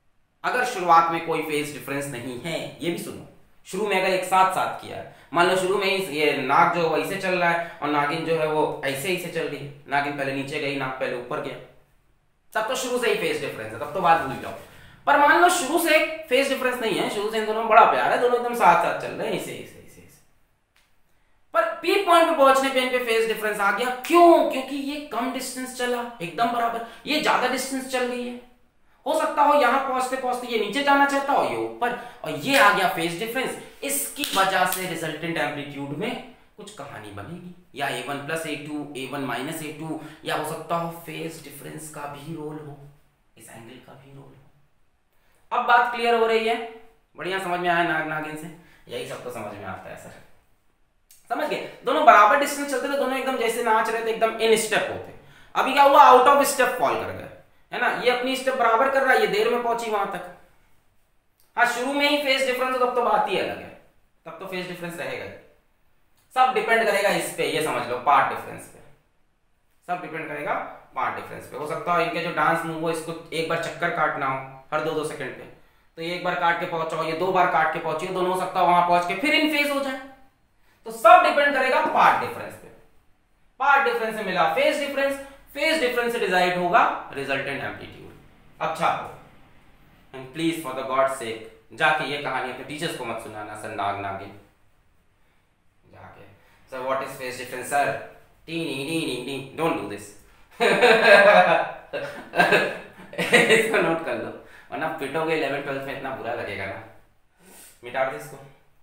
Speaker 1: अगर शुरुआत में कोई फेज डिफरेंस नहीं है, ये भी सुनो, शुरू में अगर एक साथ साथ किया है, मान लो शुरू में ही ये नाक जो वैसे चल रहा है और नागिन जो है वो ऐसे चल रही है, नागिन पहले नीचे गई, नाक पहले ऊपर गया, तब तो शुरू से ही फेज डिफरेंस है, तब तो बात भूल जाओ। पर मान लो शुरू से फेज डिफरेंस नहीं है, शुरू से इन दोनों में बड़ा प्यार है, दोनों एकदम साथ साथ चल रहे हैं ऐसे ऐसे ऐसे, पर पी पॉइंट पे पहुंचने पे इनपे फेज डिफरेंस आ गया। क्यों? क्योंकि ये कम डिस्टेंस चला एकदम बराबर, ये ज्यादा डिस्टेंस चल रही है। हो सकता हो यहां पहुंचते पहुंचते ये नीचे जाना चाहता हो, ये ऊपर, और ये आ गया फेज डिफरेंस। इसकी वजह से रिजल्टेंट एम्पलीट्यूड में कुछ कहानी बनेगी, या a1 plus a2, a1 minus a2, या हो सकता हो फेज डिफरेंस का भी रोल हो, इस एंगल का भी रोल हो। अब बात क्लियर हो रही है? बढ़िया समझ में आया नाग नागिन से? यही सब तो समझ में आता है सर, समझ गए? दोनों बराबर डिस्टेंस चलते थे, दोनों एकदम जैसे नाच रहे थे, एकदम इन स्टेप होते। अभी क्या हुआ? आउट ऑफ स्टेप फॉल कर गए, है ना? ये अपनी स्टेप बराबर कर रहा है, ये देर में पहुंची वहां तक। हाँ, शुरू में ही फेज डिफरेंस तब तो बात ही अलग है, तब तो फेज डिफरेंस रहेगा। सब डिपेंड करेगा इस पे, ये समझ लो, पार्ट डिफरेंस पे। सब डिपेंड करेगा पार्ट डिफरेंस पे। हो सकता है इनके जो डांस मूव हो, इसको एक बार चक्कर काटना हो हर 2-2 सेकंड पे, तो ये एक बार काट के पहुंचा हो, ये 2 बार काट के पहुंची हो, दोनों हो सकता है वहां पहुंच के फिर इन फेज हो जाए। तो सब डिपेंड करेगा पार्ट डिफरेंस पे। पार्ट डिफरेंस से मिला फेज डिफरेंस, फेज डिफरेंस से डिसाइड होगा रिजल्टेंट एम्पलीट्यूड। अच्छा हो, and please for the God sake जाके ये कहानी अपने टीचर्स को मत सुनाना सर, नाग नागिन जाके, sir what is phase difference sir, टी नी नी, डोंट डू दिस। इसको नोट कर लो, वरना पिटोगे 11th-12th में, इतना बुरा लगेगा ना। मिटा दो इसको,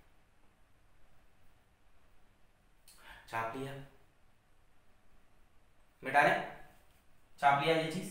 Speaker 1: छाप लिया, मिटा रहे, छाप लिया ये चीज।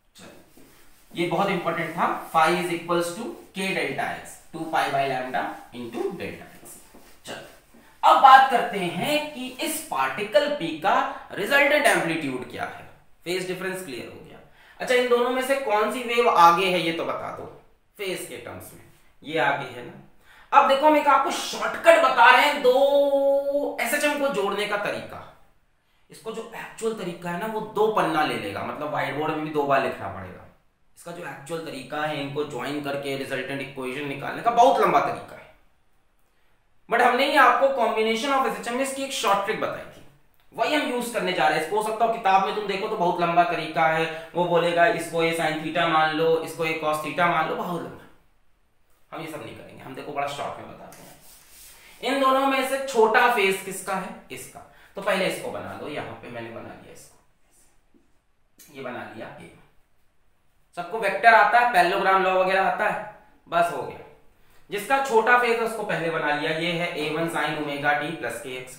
Speaker 1: ये बहुत इंपॉर्टेंट था, phi is equals to k delta x, 2 pi by lambda into delta x। चलो अब बात करते हैं कि इस पार्टिकल p का रिजल्टेंट एम्पलीट्यूड क्या है। फेज डिफरेंस क्लियर हो गया। अच्छा, इन दोनों में से कौन सी वेव आगे है ये तो बता दो फेज के टर्म्स में। ये आगे है ना। अब देखो, हम एक आपको शॉर्टकट बता रहे हैं, दो एसएचएम को जोड़ने का तरीका। इसको जो एक्चुअल तरीका है ना, वो 2 पन्ना ले लेगा, मतलब व्हाइट बोर्ड में भी 2 बार लिखना पड़ेगा। इसका जो एक्चुअल तरीका है, इनको ज्वाइन करके रिजल्टेंट इक्वेशन निकालने का बहुत लंबा तरीका है, बट हमने ये आपको कॉम्बिनेशन ऑफ एसएचएम में इसकी एक शॉर्ट ट्रिक बताई थी, वही हम यूज करने जा रहे हैं। इसको हो सकता हो किताब में तुम देखो तो बहुत लंबा तरीका है, वो बोलेगा इसको ये साइन थीटा मान लो, इसको ये कॉस थीटा मान लो, बहुत लंबा। हम ये सब नहीं करेंगे, हम देखो बड़ा शॉर्ट में बताते हैं। इन दोनों में से छोटा फेज किसका है? इसका। तो पहले इसको बना लो, यहां पे मैंने बना लिया इसको, ये बना लिया ए। सबको वेक्टर आता है, पैरेललोग्राम लॉ वगैरह आता है, बस हो गया। जिसका छोटा फेज है उसको पहले बना लिया, ये है a1 sin omega t plus kx।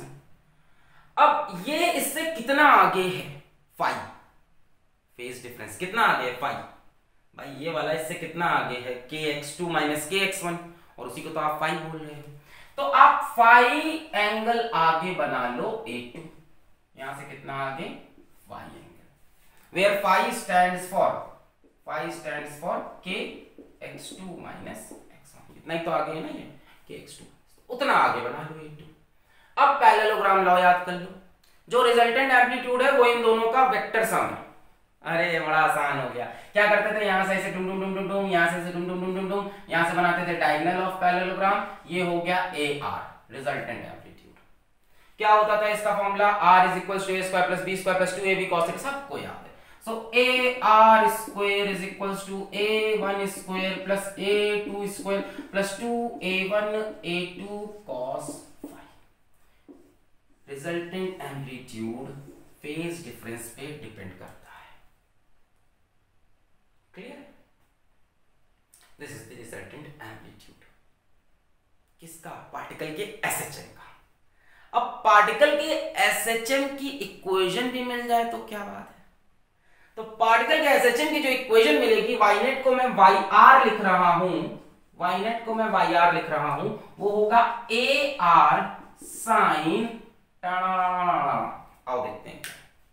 Speaker 1: अब ये इससे कितना आगे है? फाई। फेज डिफरेंस कितना आगे है? फाई। भाई ये वाला इससे कितना आगे है? kx2 माइनस kx1, और उसी को तो आप फाई बोल रहे हो। तो आप फाई एंगल आगे बना लो a2, यहां से कितना आगे? Phi angle, where phi stands for kx2 minus x1। इतना ही तो आगे है ना ये kx2, उतना आगे बना लो a2। अब पैरेललोग्राम लॉ याद कर लो, जो रिजल्टेंट एम्पलीट्यूड है वो इन दोनों का वेक्टर सम है। अरे बड़ा आसान हो गया। क्या करते थे? यहां से ऐसे डुम डुम डुम डुम डुम, यहां से ऐसे डुम डुम डुम डुम डुम, यहां से बनाते थे डायगोनल ऑफ पैरेललोग्राम। ये हो गया AR, रिजल्टेंट एम्पलीट्यूड। क्या होता था इसका formula? R is equal to a square plus b square plus 2ab cos theta, सबको याद है। So AR square is equal to a1 square plus a2 square plus 2a1 a2 cos। Resultant amplitude phase difference पे depend करता है। Clear? This is the resultant amplitude किसका? Particle के SHM का। अब पार्टिकल के एसएचएम की इक्वेशन भी मिल जाए तो क्या बात है। तो पार्टिकल के एसएचएम की जो इक्वेशन मिलेगी, वाईनेट को मैं YR लिख रहा हूं, वाईनेट को मैं YR लिख रहा हूं, वो होगा AR साइन, आओ देखते हैं।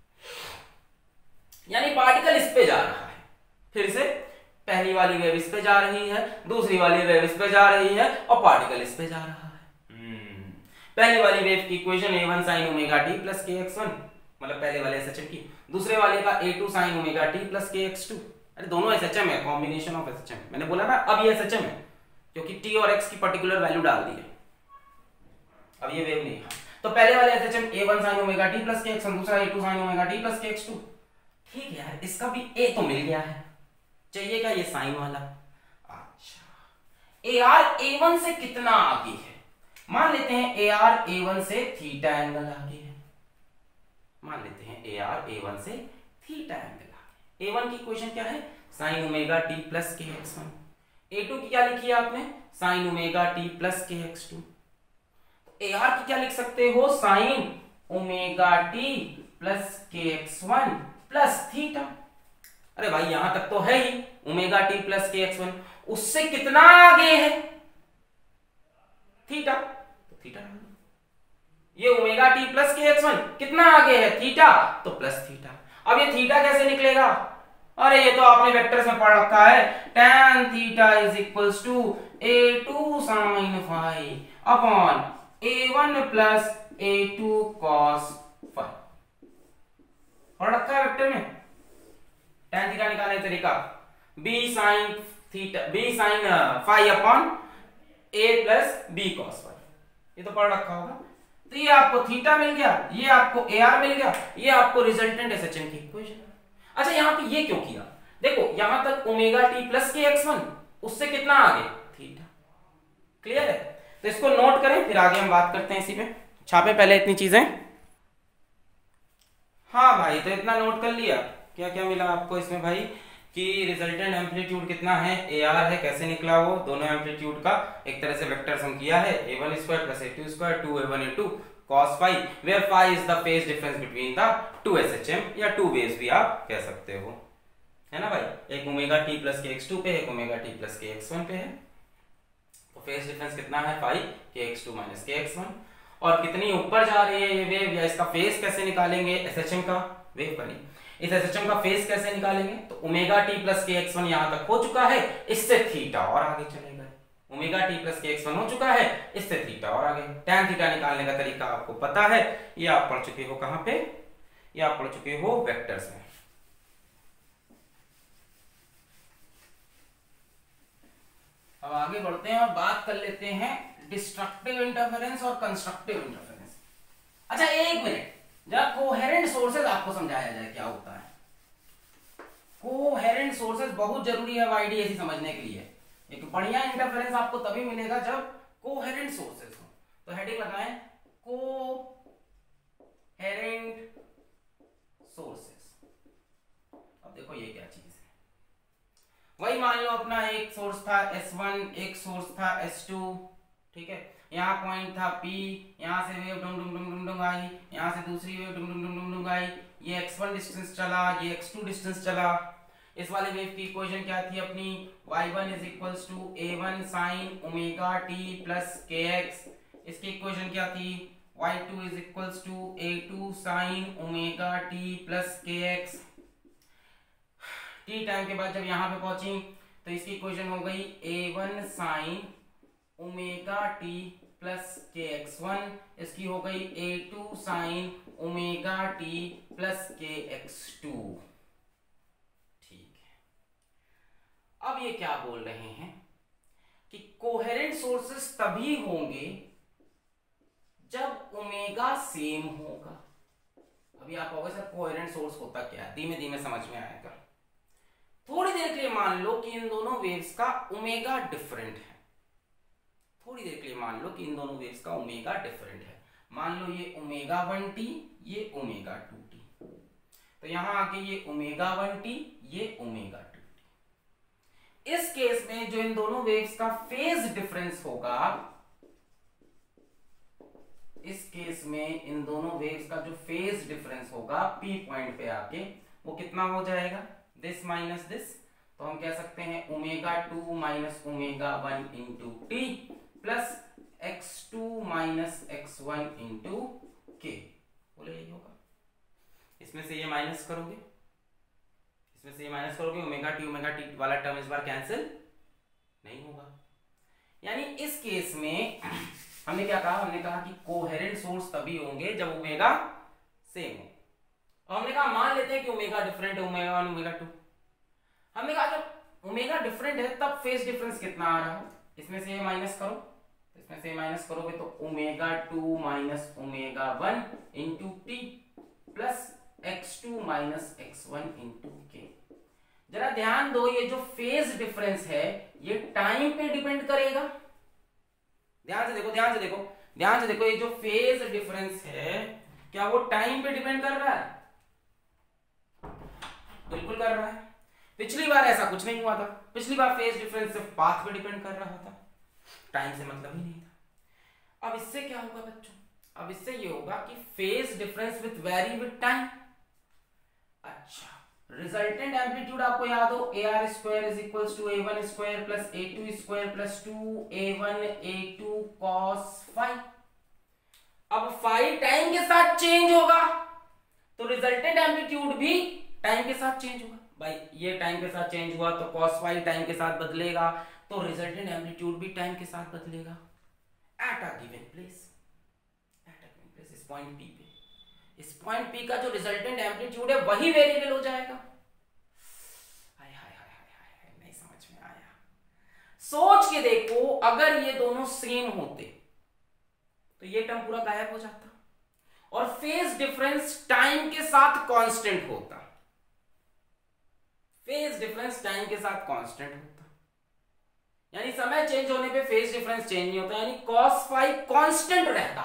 Speaker 1: यानी पार्टिकल इस पे जा रहा है, फिर से पहली वाली वेव इस पे जा रही है, दूसरी वाली वेव इस पे जा रही है, और पार्टिकल इस पे जा रहा है। पहली वाली वेव की equation a1 sin omega t plus kx1, मतलब पहले वाले एसएचएम की, दूसरे वाले का a2 sin omega t plus kx2, अरे दोनों एसएचएम है, कॉम्बिनेशन ऑफ एसएचएम। मैंने बोला ना अब ये एसएचएम है क्योंकि टी और एक्स की पर्टिकुलर वैल्यू डाल दी है, अब ये वेव नहीं है। तो पहले वाले SHM a1 sin omega t plus kx, दूसरा a2 sin omega t plus kx2। ठीक है यार, इसका भी a तो मिल गया है, चाहिए क्या ये साइन वाला। अच्छा AR A1 से कितना आगे है, मान लेते हैं AR A1 से थीटा एंगल आगे है, मान लेते हैं AR A1 से थीटा एंगल आगे। A1 की इक्वेशन क्या है, sin omega t plus kx1। A2 की क्या लिखी है आपने, sin omega t plus kx2। AR की क्या लिख सकते हो, sin omega t plus kx1 plus theta. अरे भाई यहां तक तो है ही ओमेगा टी प्लस kx1, उससे कितना आगे है थीटा, तो थीटा। ये ओमेगा टी प्लस kx1 कितना आगे है थीटा, तो प्लस थीटा। अब ये थीटा कैसे निकलेगा, अरे ये तो आपने वेक्टर्स में पढ़ रखा है, tan theta is equals to a2 sin phi upon a1 plus a2 cos phi. पढ़ रखा है वेक्टर में, tan थीटा निकालने का तरीका b sin theta, b sin phi upon a plus b cos phi, ये तो पढ़ रखा होगा। तो ये आपको थीटा मिल गया, ये आपको AR मिल गया, ये आपको रिजल्टेंट एसएचएम की इक्वेशन। अच्छा यहां पे ये क्यों किया, देखो यहां तक ओमेगा टी प्लस kx1, उससे कितना आगे थीटा। क्लियर है, तो इसको नोट करें फिर आगे हम बात करते हैं इसी पे। छापे पहले इतनी चीजें। हाँ भाई तो इतना नोट कर लिया, क्या क्या मिला आपको इसमें भाई, कि रिजल्टेंट एम्पलीट्यूड कितना है, AR है, कैसे निकला वो, दोनों एम्पलीट्यूड का एक तरह से वेक्टर सम किया है, a1 square plus a2 square 2a1 a2 cos phi, where phi is the phase difference between the two SHM या two waves भी आप कह सकते हो, है ना भाई। एक ओमेगा t प्लस kx2 पे, एक ओमेगा t प्लस kx1 पे है, तो फेज डिफरेंस कितना है phi kx2 माइनस kx1। और कितनी ऊपर जा रही है ये वेव, या इसका फेज कैसे निकालेंगे, SHM का वेव का नहीं, इस SHM का फेज कैसे निकालेंगे, तो ओमेगा t प्लस kx1 यहां तक हो चुका है, इससे थीटा और आगे चले गए, ओमेगा t प्लस kx1 हो चुका है, इससे थीटा और आगे। tan थीटा निकालने का तरीका आपको पता है, ये आप पढ़ चुके हो कहां पे, ये आप पढ़ चुके हो वेक्टर्स में। अब आगे बढ़ते हैं और बात कर लेते हैं डिस्ट्रक्टिव इंटरफेरेंस और कंस्ट्रक्टिव इंटरफेरेंस। अच्छा एक मिनट, जरा कोहेरेंट सोर्सेज आपको समझाया जाए क्या होता है। कोहेरेंट सोर्सेज बहुत जरूरी है आईडीएसी समझने के लिए। एक बढ़िया इंटरफेरेंस आपको तभी मिलेगा जब कोहेरेंट सोर्सेज हो। तो हेडिंग लगाएं कोहेरेंट सोर्सेज। अब देखो ये क्या चीज है, वही मान लो अपना एक सोर्स था S1, एक सोर्स था S2, ठीक है, यहाँ पॉइंट था P, यहाँ से वेव डुंग डुंग डुंग डुंग डुंग आई, यहाँ से दूसरी वेव डुंग डुंग डुंग डुंग डुंग आई, ये x1 डिस्टेंस चला, ये x2 डिस्टेंस चला। इस वाले वेव की इक्वेशन क्या थी अपनी, y1 is equals to a1 sin omega t plus kx। इसकी इक्वेशन क्या थी, y2 is equals to a2 sin omega t plus kx। t time के बाद जब यहाँ पे पहुंची तो इसकी इक्वेशन हो गई a1 sin omega t plus kx1, इसकी हो गई a2 sin omega t plus kx2। ठीक है, अब ये क्या बोल रहे हैं कि कोहेरेंट सोर्सेस तभी होंगे जब ओमेगा सेम होगा। अभी आप कहोगे सर कोहेरेंट सोर्स होता क्या है, धीमे धीमे समझ में आएगा। थोड़ी देर के लिए मान लो कि इन दोनों वेव्स का ओमेगा डिफरेंट है, थोड़ी देर के लिए मान लो कि इन दोनों वेव्स का ओमेगा डिफरेंट है। मान लो ये ओमेगा 1t, ये ओमेगा 2t, तो यहां आके ये ओमेगा 1t, ये ओमेगा 2t। इस केस में जो इन दोनों वेव्स का फेज डिफरेंस होगा, इस केस में इन दोनों वेव्स का जो फेज डिफरेंस होगा P पॉइंट पे आके, वो कितना हो जाएगा, दिस माइनस दिस। तो हम कह सकते हैं omega 2 minus omega 1 into t plus x2 minus x1 into k, बोले यही होगा। इसमें से ये माइनस करोगे, इसमें से ये माइनस करोगे, ओमेगा टी वाला टर्म इस बार कैंसिल नहीं होगा। यानी इस केस में हमने क्या कहा, हमने कहा कि कोहेरेंट सोर्स तभी होंगे जब ओमेगा सेम हो। और हमने कहा मान लेते हैं कि ओमेगा डिफरेंट है, ओमेगा 1 ओमेगा 2। हमने कहा जब ओमेगा डिफरेंट है तब फेज डिफरेंस कितना आ रहा है, इसमें से ये माइनस करो, इसमें से माइनस करोगे तो omega 2 minus omega 1 into t plus x2 minus x1 into k. जरा ध्यान दो, ये जो फेज डिफरेंस है ये टाइम पे डिपेंड करेगा। ध्यान से देखो, ध्यान से देखो, ध्यान से देखो, ये जो फेज डिफरेंस है क्या वो टाइम पे डिपेंड कर रहा है? बिल्कुल कर रहा है। पिछली बार ऐसा कुछ नहीं हुआ था, पिछली बार फेज डिफरेंस सिर्फ पाथ पे डिपेंड कर रहा था, टाइम से मतलब ही नहीं था। अब इससे क्या होगा बच्चों? अब इससे ये होगा कि phase difference with vary with time. अच्छा, रिजल्टेंट एम्पलीट्यूड आपको याद हो, AR square is equals to A1 square plus A2 square plus 2A1 A2 cos phi. अब फाई टाइम के साथ चेंज होगा तो रिजल्टेंट एम्पलीट्यूड भी टाइम के साथ चेंज होगा। भाई ये टाइम के साथ चेंज हुआ तो cos फाई टाइम के साथ बदलेगा, तो रिजल्टेंट एम्पलीट्यूड भी टाइम के साथ बदलेगा at a given place, at a given place, इस पॉइंट P पे। इस पॉइंट P का जो रिजल्टेंट एम्पलीट्यूड है वही वेरिएबल हो जाएगा। हाय हाय हाय हाय, नहीं समझ में आया। सोच के देखो, अगर ये दोनों सेम होते तो ये टर्म पूरा गायब हो जाता और फेज डिफरेंस टाइम के साथ कांस्टेंट होता। फेज डिफरेंस टाइम के साथ कांस्टेंट होता, यानी समय चेंज होने पे फेज डिफरेंस चेंज नहीं होता, यानी cos फाई कांस्टेंट रहता।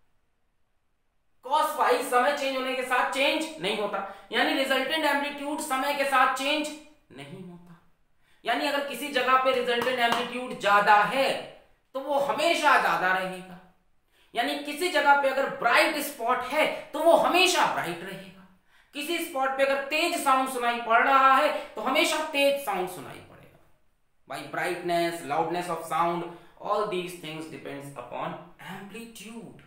Speaker 1: cos फाई समय चेंज होने के साथ चेंज नहीं होता, यानी रिजल्टेंट एम्पलीट्यूड समय के साथ चेंज नहीं होता। यानी अगर किसी जगह पे रिजल्टेंट एम्पलीट्यूड ज्यादा है तो वो हमेशा ज्यादा रहेगा, यानी किसी जगह पे अगर ब्राइट स्पॉट है तो वो हमेशा ब्राइट रहेगा, किसी स्पॉट पे अगर तेज साउंड सुनाई पड़ रहा है तो हमेशा तेज साउंड सुनाई पड़ेगा। By brightness, loudness of sound, all these things depends upon amplitude.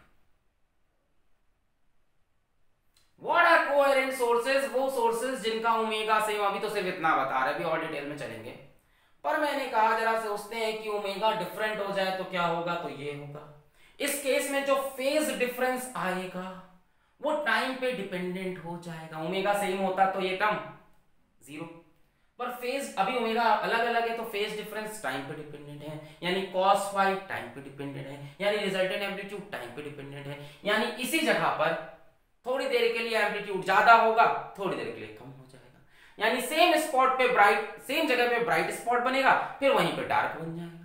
Speaker 1: What are coherent sources? वो सोर्सेज जिनका ओमेगा सेम, अभी तो सिर्फ इतना बता रहे, अभी और डिटेल में चलेंगे, पर मैंने कहा जरा सोचते हैं कि ओमेगा डिफरेंट हो जाए तो क्या होगा, तो ये होगा। इस केस में जो फेज डिफरेंस आएगा वो टाइम पे डिपेंडेंट हो जाएगा। ओमेगा सेम होता तो ये टर्म जीरो, पर फेज अभी ओमेगा अलग अलग है तो फेज डिफरेंस टाइम पे डिपेंडेंट है, यानी cos फाई टाइम पे डिपेंडेंट है, यानी रिजल्टेंट एम्पलीट्यूड टाइम पे डिपेंडेंट है, यानी इसी जगह पर थोड़ी देर के लिए एम्पलीट्यूड ज्यादा होगा, थोड़ी देर के लिए कम हो जाएगा, यानी सेम स्पॉट पे ब्राइट, सेम जगह पे ब्राइट स्पॉट बनेगा, फिर वहीं पे डार्क बन जाएगा।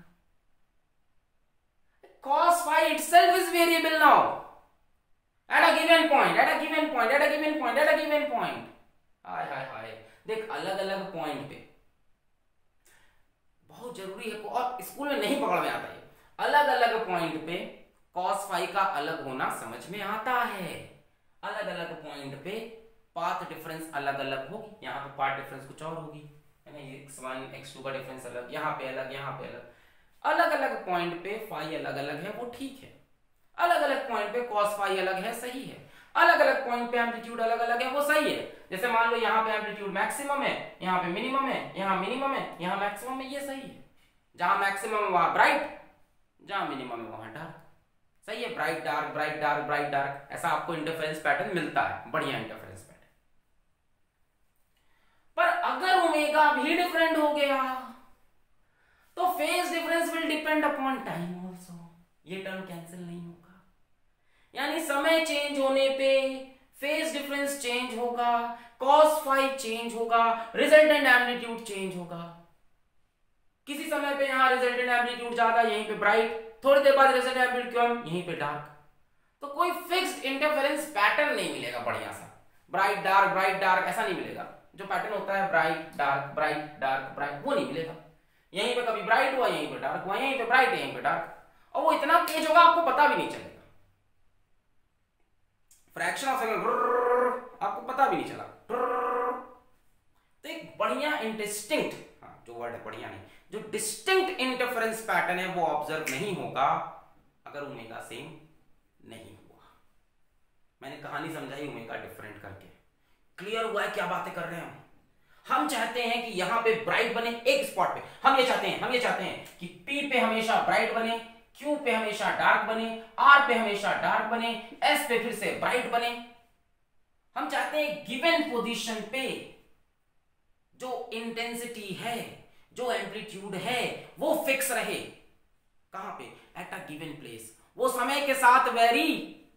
Speaker 1: cos phi itself is variable now at a given point, at a given point, at a given point, at a given point। हाय हाय हाय, देख अलग अलग पॉइंट पे, बहुत जरूरी है और स्कूल में नहीं पकड़ में आता है, अलग अलग पॉइंट पे cos phi का अलग होना समझ में आता है। अलग अलग पॉइंट पे पाथ डिफरेंस अलग अलग होगी, यहाँ पे पाथ डिफरेंस कुछ और होगी, है ना, x1 x2 का डिफरेंस अलग, यहाँ पे अलग, यहाँ पे अलग, अलग अलग पॉइंट पे फाई अलग अलग है, वो ठीक है। अलग अलग पॉइंट पे cos फाई अलग है, सही है। अलग अलग पॉइंट पे एम्पलीट्यूड अलग अलग है, वो सही है। जैसे मान लो यहाँ पे एम्पलीट्यूड मैक्सिमम है, यहाँ पे मिनिमम है, यहाँ मिनिमम है, यहाँ मैक्सिमम है, ये सही है। जहां मैक्सिमम है वहां ब्राइट, जहां मिनिमम है वहां डार्क, सही है। Bright dark, bright dark, bright dark, ऐसा आपको इंटरफेरेंस पैटर्न मिलता है, बढ़िया इंटरफेरेंस पैटर्न। पर अगर ओमेगा भी डिफरेंट हो गया तो phase difference will depend upon time also, ये टर्म कैंसिल नहीं होगा, यानी समय चेंज होने पे फेज डिफरेंस चेंज होगा, cos फाई चेंज होगा, रिजल्टेंट एम्पलीट्यूड चेंज होगा। किसी समय पे यहां रिजल्टेंट एम्पलीट्यूड ज्यादा, यहीं पे ब्राइट, थोड़ी देर बाद रिजल्टेंट एम्पलीट्यूड कम, यहीं पे डार्क, तो कोई फिक्स्ड इंटरफेरेंस पैटर्न नहीं मिलेगा बढ़िया सा, ब्राइट डार्क ऐसा नहीं मिलेगा। जो पैटर्न होता है ब्राइट डार्क, वो नहीं मिलेगा। यहीं पे कभी ब्राइट हुआ, यहीं पे डार्क हुआ, यहीं पे ब्राइट, यहीं पे डार्क, और वो इतना तेज होगा आपको पता भी नहीं चलेगा, फ्रैक्शन ऑफ सेकंड आपको पता भी नहीं चला। तो एक बढ़िया इंडिस्टिंक्ट, जो वर्ड है बढ़िया नहीं, जो डिस्टिंक्ट इंटरफेरेंस पैटर्न है वो ऑब्जर्व नहीं होगा अगर ओमेगा सेम नहीं हुआ। मैंने कहानी समझाई ओमेगा डिफरेंट करके, क्लियर हुआ है क्या बातें कर रहे हैं हम चाहते हैं कि यहां पे ब्राइट बने एक स्पॉट पे, हम ये चाहते हैं कि P पे हमेशा ब्राइट बने, Q पे हमेशा डार्क बने, R पे हमेशा डार्क बने, S पे फिर से ब्राइट बने। हम चाहते हैं गिवन पोजीशन पे जो इंटेंसिटी है, जो एम्पलीट्यूड है, वो फिक्स रहे। कहां पे? At a given place. वो समय के साथ वेरी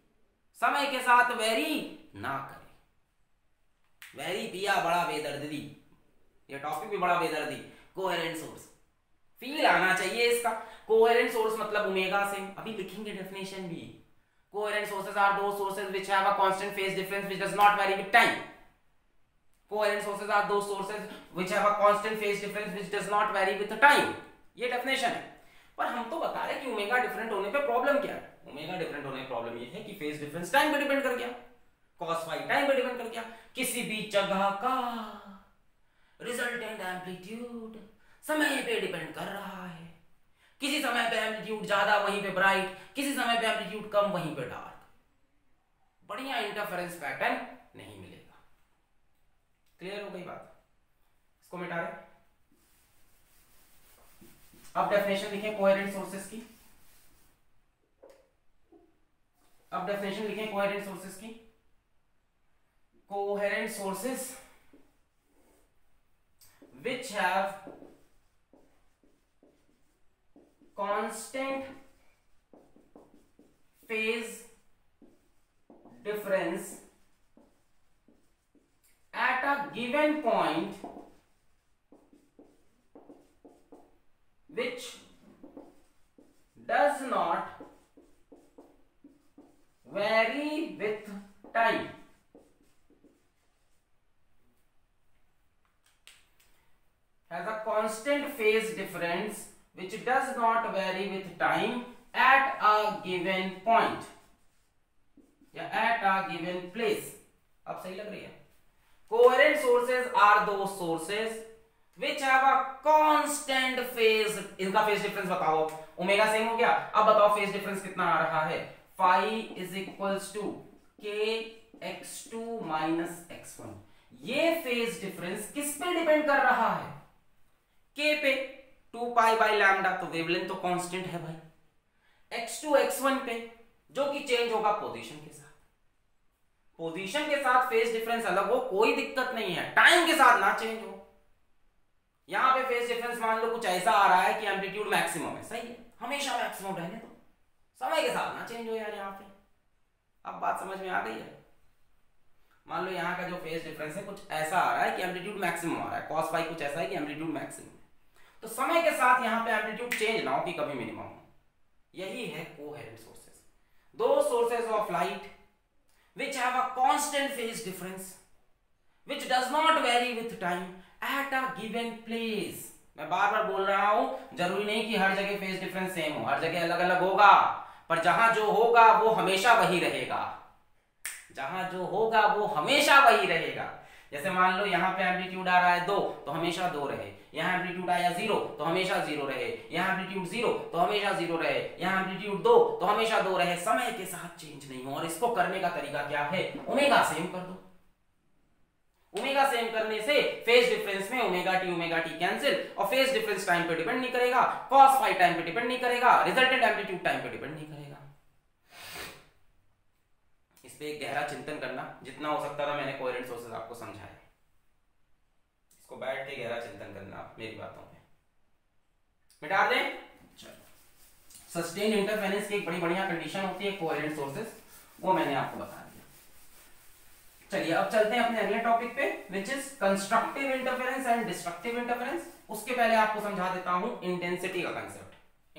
Speaker 1: ना करे। वेरी पिया बड़ा बेदर्दी, ये टॉपिक भी बड़ा बेदर्दी। कोहेरेंट सोर्स फील आना चाहिए इसका। कोहेरेंट सोर्स मतलब ओमेगा सेम, अभी लिखेंगे डेफिनेशन भी। Coherent sources are those sources which have a constant phase difference which does not vary with time. Coherent sources are those sources which have a constant phase difference which does not vary with time. ये definition है। पर हम तो बता रहे कि omega different होने पे प्रॉब्लम क्या है। ओमेगा डिफरेंट होने पे प्रॉब्लम ये है कि फेज डिफरेंस टाइम पे डिपेंड कर गया, cos फाई टाइम पे डिपेंड कर गया। किसी भी जगह का रिजल्टेंट एम्पलीट्यूड समय पे डिपेंड कर रहा है। किसी समय पे एम्पलीट्यूड ज्यादा वहीं पे ब्राइट, किसी समय पे एम्पलीट्यूड कम वहीं पे डार्क। बढ़िया इंटरफेरेंस पैटर्न नहीं मिलेगा। क्लियर हो गई बात? इसको मिटा रहे। अब डेफिनेशन लिखें कोहेरेंट सोर्सेस की। अब डेफिनेशन लिखें कोहेरेंट सोर्सेस की। Coherent sources which have constant phase difference at a given point which does not vary with time. Has a constant phase difference which does not vary with time at a given point या at a given place. अब सही लग रही है? Coherent sources are those sources which have a constant phase. इनका phase difference बताओ। Omega same हो गया। अब बताओ phase difference कितना आ रहा है? phi is equals to k x2 minus x1। ये phase difference किस पे डिपेंड कर रहा है? k पे 2 पाई बाई लैम्डा, तो वेवलेंथ तो कांस्टेंट है भाई। x2 x1 पे जो कि चेंज होगा पोजीशन के साथ। पोजीशन के साथ फेज डिफरेंस अलग हो, कोई दिक्कत नहीं है, टाइम के साथ ना चेंज हो। यहां पे फेज डिफरेंस मान लो कुछ ऐसा आ रहा है कि एम्पलीट्यूड मैक्सिमम है, सही है, हमेशा मैक्सिमम रहने दो, समय के साथ ना चेंज हो यार। यहां पे अब बात समझ में आ गई है? मान लो यहाँ का जो फेज डिफरेंस है कुछ ऐसा आ रहा है कि एम्पलीट्यूड मैक्सिमम आ रहा है, cos फाई कुछ ऐसा है कि एम्पलीट्यूड मैक्सिमम है, तो समय के साथ यहाँ पे एम्पलीट्यूड चेंज ना हो कि कभी मिनिमम हो। यही है कोहेरेंट सोर्सेस। दो sources of light which have a constant phase difference which does not vary with time at a given place। मैं बार बार बोल रहा हूं, जरूरी नहीं कि हर जगह फेज डिफरेंस सेम हो, हर जगह अलग अलग होगा, पर जहां जो होगा वो हमेशा वही रहेगा। जहां जो होगा वो हमेशा वही रहेगा। जैसे मान लो यहाँ पे एम्पलीट्यूड आ रहा है 2 तो हमेशा 2 रहे, यहाँ एम्पलीट्यूड आया 0 तो हमेशा 0 रहे, यहाँ एम्पलीट्यूड 0 तो हमेशा 0 रहे, यहाँ एम्पलीट्यूड 2 तो हमेशा 2 रहे, समय के साथ चेंज नहीं हो। और इसको करने का तरीका क्या है? ओमेगा सेम कर दो। ओमेगा सेम करने से फेज डिफरेंस में ओमेगा टी कैंसिल, और फेज डिफरेंस टाइम पे डिपेंड नहीं करेगा, cos फाई टाइम पे डिपेंड नहीं करेगा, रिजल्टेंट एम्पलीट्यूड टाइम पे डिपेंड नहीं करेगा। इस पे गहरा चिंतन करना, जितना हो सकता था मैंने कोहेरेंट सोर्सेज आपको समझाया, इसको बैठ के गहरा चिंतन करना मेरी बातों पे। मिटा दें। सस्टेन इंटरफेरेंस की एक बड़ी बढ़िया कंडीशन होती है कोहेरेंट सोर्सेज, वो मैंने आपको बता दिया। चलिए अब चलते हैं अपने अगले टॉपिक पे, which is constructive interference and destructive interference. उसके पहले आपको समझा देता हूं इंटेंसिटी का कंसेप्ट।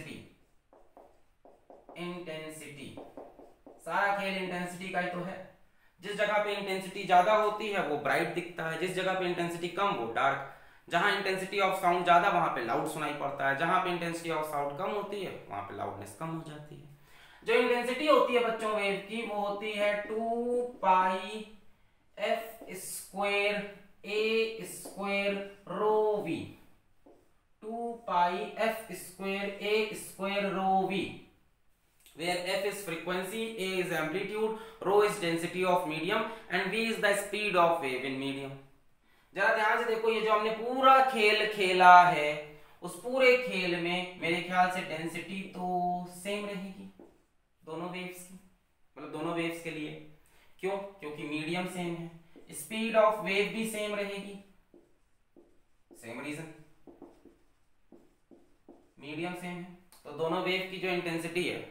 Speaker 1: इंटेंसिटी सारा खेल इंटेंसिटी का ही तो है। जिस जगह पे इंटेंसिटी ज्यादा होती है वो ब्राइट दिखता है, जिस जगह पे इंटेंसिटी कम वो डार्क। जहां इंटेंसिटी ऑफ साउंड ज्यादा वहां पे लाउड सुनाई पड़ता है, जहां पे इंटेंसिटी ऑफ साउंड कम होती है वहां पे लाउडनेस कम हो जाती है। जो इंटेंसिटी होती है बच्चों वेव की वो होती है 2 pi f square a square rho v. 2 pi f square a square rho v, where f is frequency, a is amplitude, rho is density of medium and v is the speed of wave in medium। जरा ध्यान से देखो, ये जो हमने पूरा खेल खेला है उस पूरे खेल में मेरे ख्याल से डेंसिटी तो सेम रहेगी दोनों वेव्स की, मतलब दोनों वेव्स के लिए। क्यों? क्योंकि मीडियम सेम है। स्पीड ऑफ वेव भी सेम रहेगी, सेम रीजन, मीडियम सेम है, तो दोनों वेव की जो इंटेंसिटी है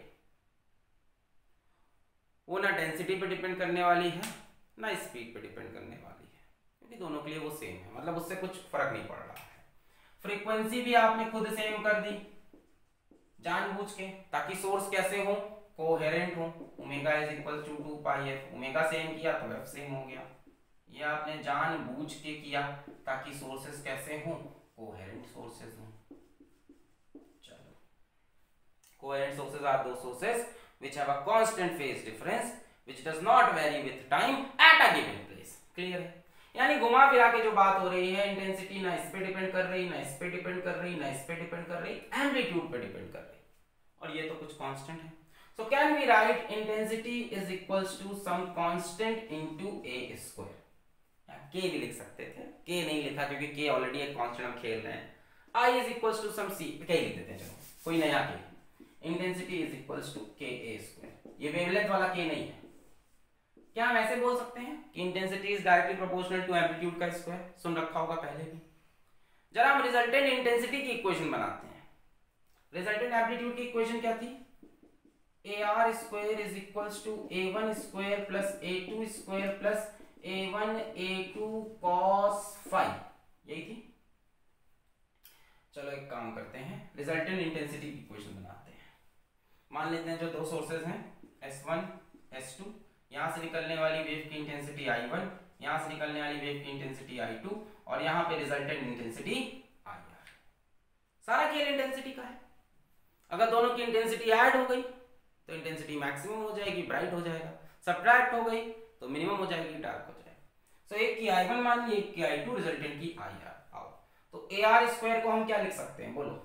Speaker 1: वो ना डेंसिटी पे डिपेंड करने वाली है ना स्पीड पे डिपेंड करने वाली है, क्योंकि दोनों के लिए वो सेम है, मतलब उससे कुछ फर्क नहीं पड़ रहा है। फ्रीक्वेंसी भी आपने खुद सेम कर दी जानबूझ के, ताकि सोर्स कैसे हो, कोहेरेंट हो। Omega is equal to 2 pi f, omega same किया तो एफ सेम हो गया। ये आपने जानबूझ के किया ताकि सोर्सेस कैसे हो, कोहेरेंट सोर्सेस हो। चलो, कोहेरेंट सोर्सेस आर दो sources which have a constant phase difference which does not vary with time at a given place। Clear है? यानी घुमा फिरा के जो बात हो रही है, इंटेंसिटी ना इस पे डिपेंड कर रही, ना इस पे डिपेंड कर रही, ना इस पे डिपेंड कर रही, एम्पलीट्यूड पे डिपेंड कर रही, और ये तो कुछ कांस्टेंट है। So can we write intensity is equals to some constant into a square. k भी लिख सकते थे, k नहीं लिखा क्योंकि k ऑलरेडी एक कांस्टेंट हम खेल रहे हैं। i is equals to some c, k लिख देते हैं, चलो कोई नया k। Intensity is equals to ka square, ये वेवलेंथ वाला k नहीं है। क्या हम ऐसे बोल सकते हैं कि intensity is directly proportional to amplitude का स्क्वायर? सुन रखा होगा पहले भी। जरा हम रिजल्टेंट इंटेंसिटी की इक्वेशन बनाते हैं। रिजल्टेंट एम्पलीट्यूड की इक्वेशन क्या थी? ar square is equals to a1 square plus a2 square plus a1 a2 cos phi, यही थी। चलो एक काम करते हैं, रिजल्टेंट इंटेंसिटी की इक्वेशन बनाते हैं। मान लेते हैं जो दो सोर्सेज हैं S1 S2, यहां से निकलने वाली वेव की इंटेंसिटी I1, यहां से निकलने वाली वेव की इंटेंसिटी I2, और यहां पे रिजल्टेंट इंटेंसिटी IR। सारा खेल इंटेंसिटी का है। अगर दोनों की इंटेंसिटी ऐड हो गई तो इंटेंसिटी मैक्सिमम हो जाएगी, ब्राइट हो जाएगा, सब्ट्रैक्ट हो गई तो मिनिमम हो जाएगी, डार्क हो जाएगा। सो एक की I1 मान ली, एक की I2, रिजल्टेंट की IR। आओ तो AR स्क्वायर को हम क्या लिख सकते हैं, बोलो?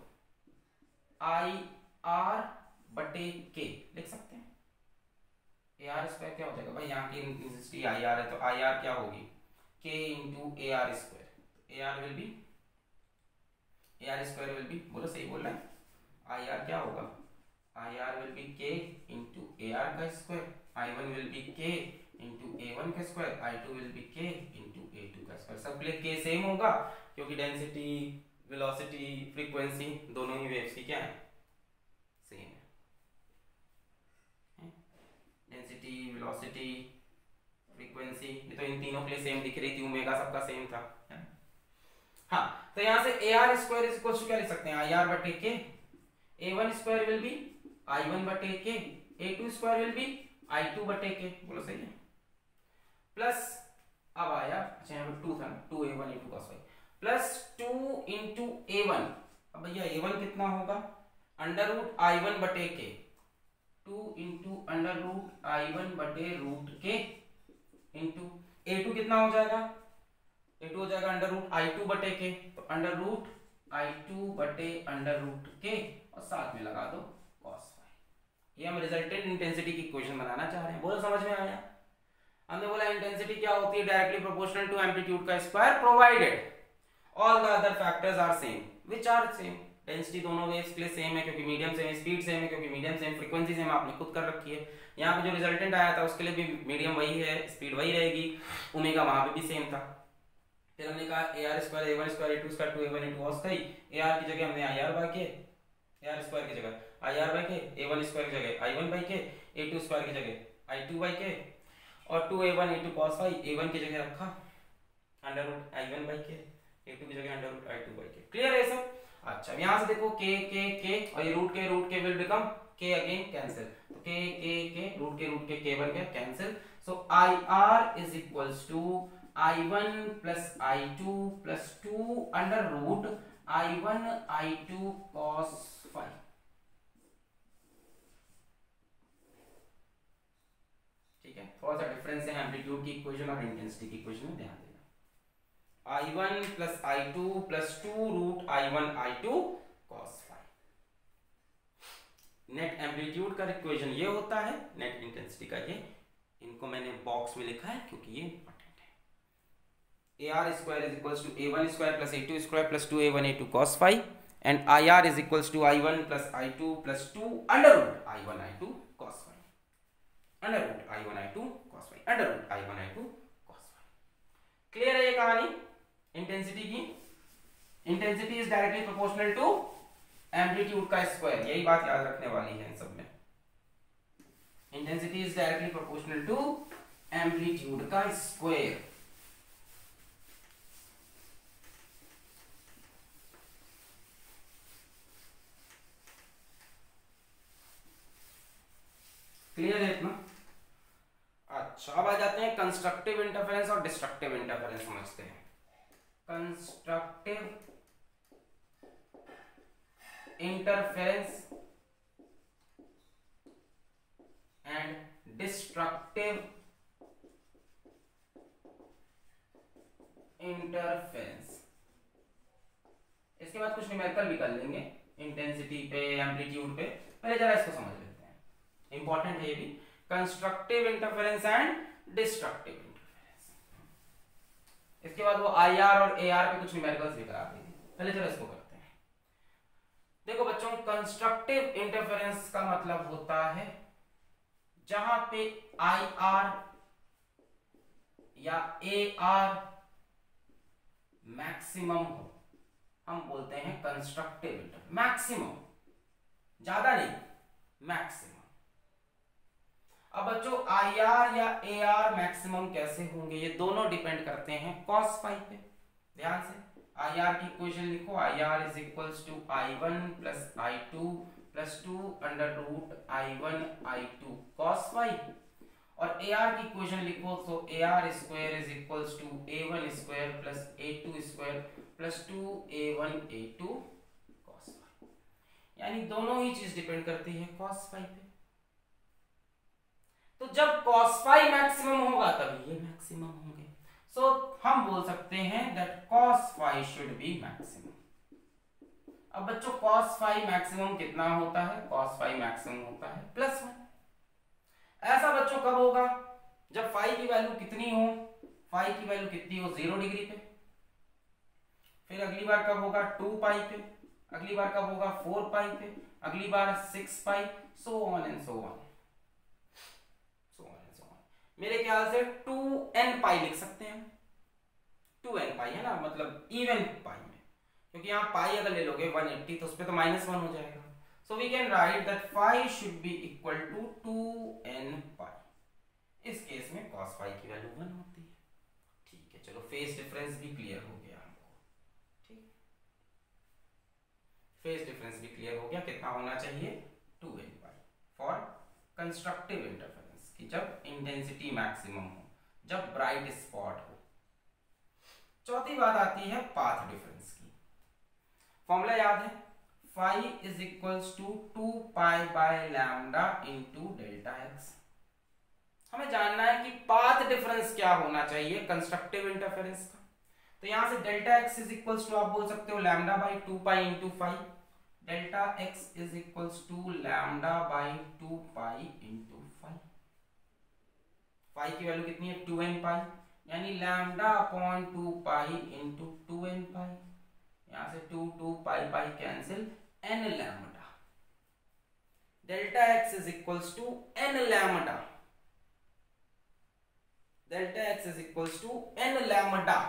Speaker 1: IR बटे K लिख सकते हैं। AR स्क्वायर क्या हो जाएगा भाई, यहाँ की इंटेंसिटी IR है तो IR क्या होगी, K into AR square. AR will be, AR square will be, बोलो सही बोल रहा है, IR क्या होगा, IR will be K into AR का square, I1 will be K into A1 का square, I2 will be K into A2 का स्क्वायर। सब प्ले K सेम होगा क्योंकि डेंसिटी, वेलोसिटी, फ्रीक्वेंसी दोनों ही वेव्स की क्या है, सेम है। डेंसिटी, वेलोसिटी, फ्रीक्वेंसी, ये तो इन तीनों के लिए सेम दिख रही थी, ओमेगा सबका सेम था। हाँ, तो यहां से AR square is equal to क्या लिख सकते हैं, IR बटे K, A1 square will B I1 बटे K, A2 square will B I2 बटे K, बोलो सही है। प्लस अब आया, अच्छा यहाँ पे 2 था ना, 2A1 into cos phi, plus 2 into A1। अब भैया A1 कितना होगा, अंडर रूट I1 बटे K, 2 into under root I1 बटे रूट K इंटू A2 कितना हो जाएगा, A2 हो जाएगा अंडर रूट I2 बटे K, तो अंडर रूट I2 बटे अंडर रूट K और साथ में लगा दो cos फाई। ये हम रिजल्टेंट इंटेंसिटी की इक्वेशन बनाना चाह रहे हैं, बोलो समझ में आया? हमने बोला इंटेंसिटी क्या होती है, डायरेक्टली प्रोपोर्शनल टू एम्पलीट्यूड का square provided all the other factors are same, which are same. Density दोनों वेव्स के लिए सेम है क्योंकि मीडियम सेम है, स्पीड सेम है क्योंकि मीडियम सेम, फ्रीक्वेंसी सेम आपने खुद कर रखी है। यहाँ पे जो रिजल्टेंट आया था उसके लिए भी मीडियम वही है, स्पीड वही रहेगी, ओमेगा वहां पे भी सेम था। फिर हमने कहा AR square A1 square A2 square 2A1 into cos phi, AR की जगह हमने IR by K, AR square की जगह IR by K, A1 square की जगह I1 bye K, A2 square की जगह I2 बाय K, और 2A1 into cos phi A1 की जगह रखा under root I1 bye K, A2 की जगह under root I2 by K। Clear है सब? अच्छा, यहां से देखो K और ये root K will become K again cancel, तो K रूट के K बन गया cancel. So IR is equals to I1 plus I2 plus 2 under root I1 I2 cos phi. ठीक है, थोड़ा सा डिफरेंस है एम्पलीट्यूड की इक्वेशन और इंटेंसिटी की इक्वेशन में, ध्यान देना। I1 plus I2 plus 2 root I1 I2 cos phi. Net amplitude का इक्वेशन ये होता है, नेट इंटेंसिटी का ये, इनको मैंने बॉक्स में लिखा है क्योंकि ये इंपॉर्टेंट है। AR square is equals to A1 square plus A2 square plus 2A1 A2 cos phi and IR is equals to I1 plus I2 plus 2 under root I1 I2 cos phi, under root I1 I2 cos phi, under root I1 I2 cos phi. Clear है ये कहानी intensity की? Intensity is directly proportional to amplitude का square, यही बात याद रखने वाली है इन सब में। Intensity is directly proportional to amplitude का स्क्वायर। क्लियर है इतना? अच्छा, अब आ जाते हैं कंस्ट्रक्टिव इंटरफेरेंस और डिस्ट्रक्टिव इंटरफेरेंस समझते हैं। Constructive interference and destructive interference. इसके बाद कुछ न्यूमेरिकल भी कर लेंगे इंटेंसिटी पे, एम्पलीट्यूड पे। पहले जरा इसको समझ लेते हैं, इंपॉर्टेंट है ये भी। Constructive interference and destructive interference. इसके बाद वो आईआर और एआर पे कुछ न्यूमेरिकल्स भी करा देंगे। पहले जरा इसको करते हैं। देखो बच्चों, कंस्ट्रक्टिव इंटरफेरेंस का मतलब होता है जहां पे आईआर या एआर मैक्सिमम हो, हम बोलते हैं कंस्ट्रक्टिव इंटरफेरेंस। मैक्सिमम, ज्यादा नहीं, मैक्सिमम। अब बच्चों आईआर या एआर मैक्सिमम कैसे होंगे, ये दोनों डिपेंड करते हैं cos फाई पे। ध्यान से आईआर की इक्वेशन लिखो, IR is equals to I1 plus I2 plus 2 under root I1 I2 cos phi. और एआर की इक्वेशन लिखो तो AR square is equals to A1 square plus A2 square plus 2A1 A2 cos phi. यानी दोनों ही चीज depend करती है cos phi पे। तो जब cos फाई मैक्सिमम होगा तभी ये मैक्सिमम होंगे। सो हम बोल सकते हैं that cos phi should be maximum. अब बच्चों cos फाई मैक्सिमम कितना होता है? cos फाई मैक्सिमम होता है +1। ऐसा बच्चों कब होगा? जब फाई की वैल्यू कितनी हो? फाई की वैल्यू कितनी हो? 0 डिग्री पे। फिर अगली बार कब होगा? 2 पाई पे। अगली बार कब होगा? 4 पाई पे। अगली बार 6 pi, so on and so on. मेरे ख्याल से 2n पाई लिख सकते हैं। 2n पाई है ना, मतलब इवन पाई में, क्योंकि यहाँ पाई अगर ले लोगे 180 तो उस पर तो -1 हो जाएगा। So we can write that phi should be equal to 2n pi. इस केस में cos फाई की वैल्यू 1 होती है। ठीक है, चलो फेज डिफरेंस भी क्लियर हो गया हमको। ठीक, फेज डिफरेंस भी क्लियर हो गया। कितना होना चाहिए? 2n pi for constructive interference, कि जब इंटेंसिटी मैक्सिमम हो, जब ब्राइट स्पॉट हो। चौथी बात आती है पाथ डिफरेंस की। फॉर्मूला याद है? Phi is equals to 2 pi by lambda into delta x. हमें जानना है कि पाथ डिफरेंस क्या होना चाहिए कंस्ट्रक्टिव इंटरफेरेंस का। तो यहां से delta x is equals to आप बोल सकते हो lambda by 2 pi into phi. Delta x is equals to lambda by 2 pi into phi. Phi की वैल्यू कितनी है? 2n पाई, यानी lambda upon 2 pi into 2n pi. यहां से 2 pi pi cancel, n lambda. Delta x is equals to n lambda. Delta x is equals to n lambda.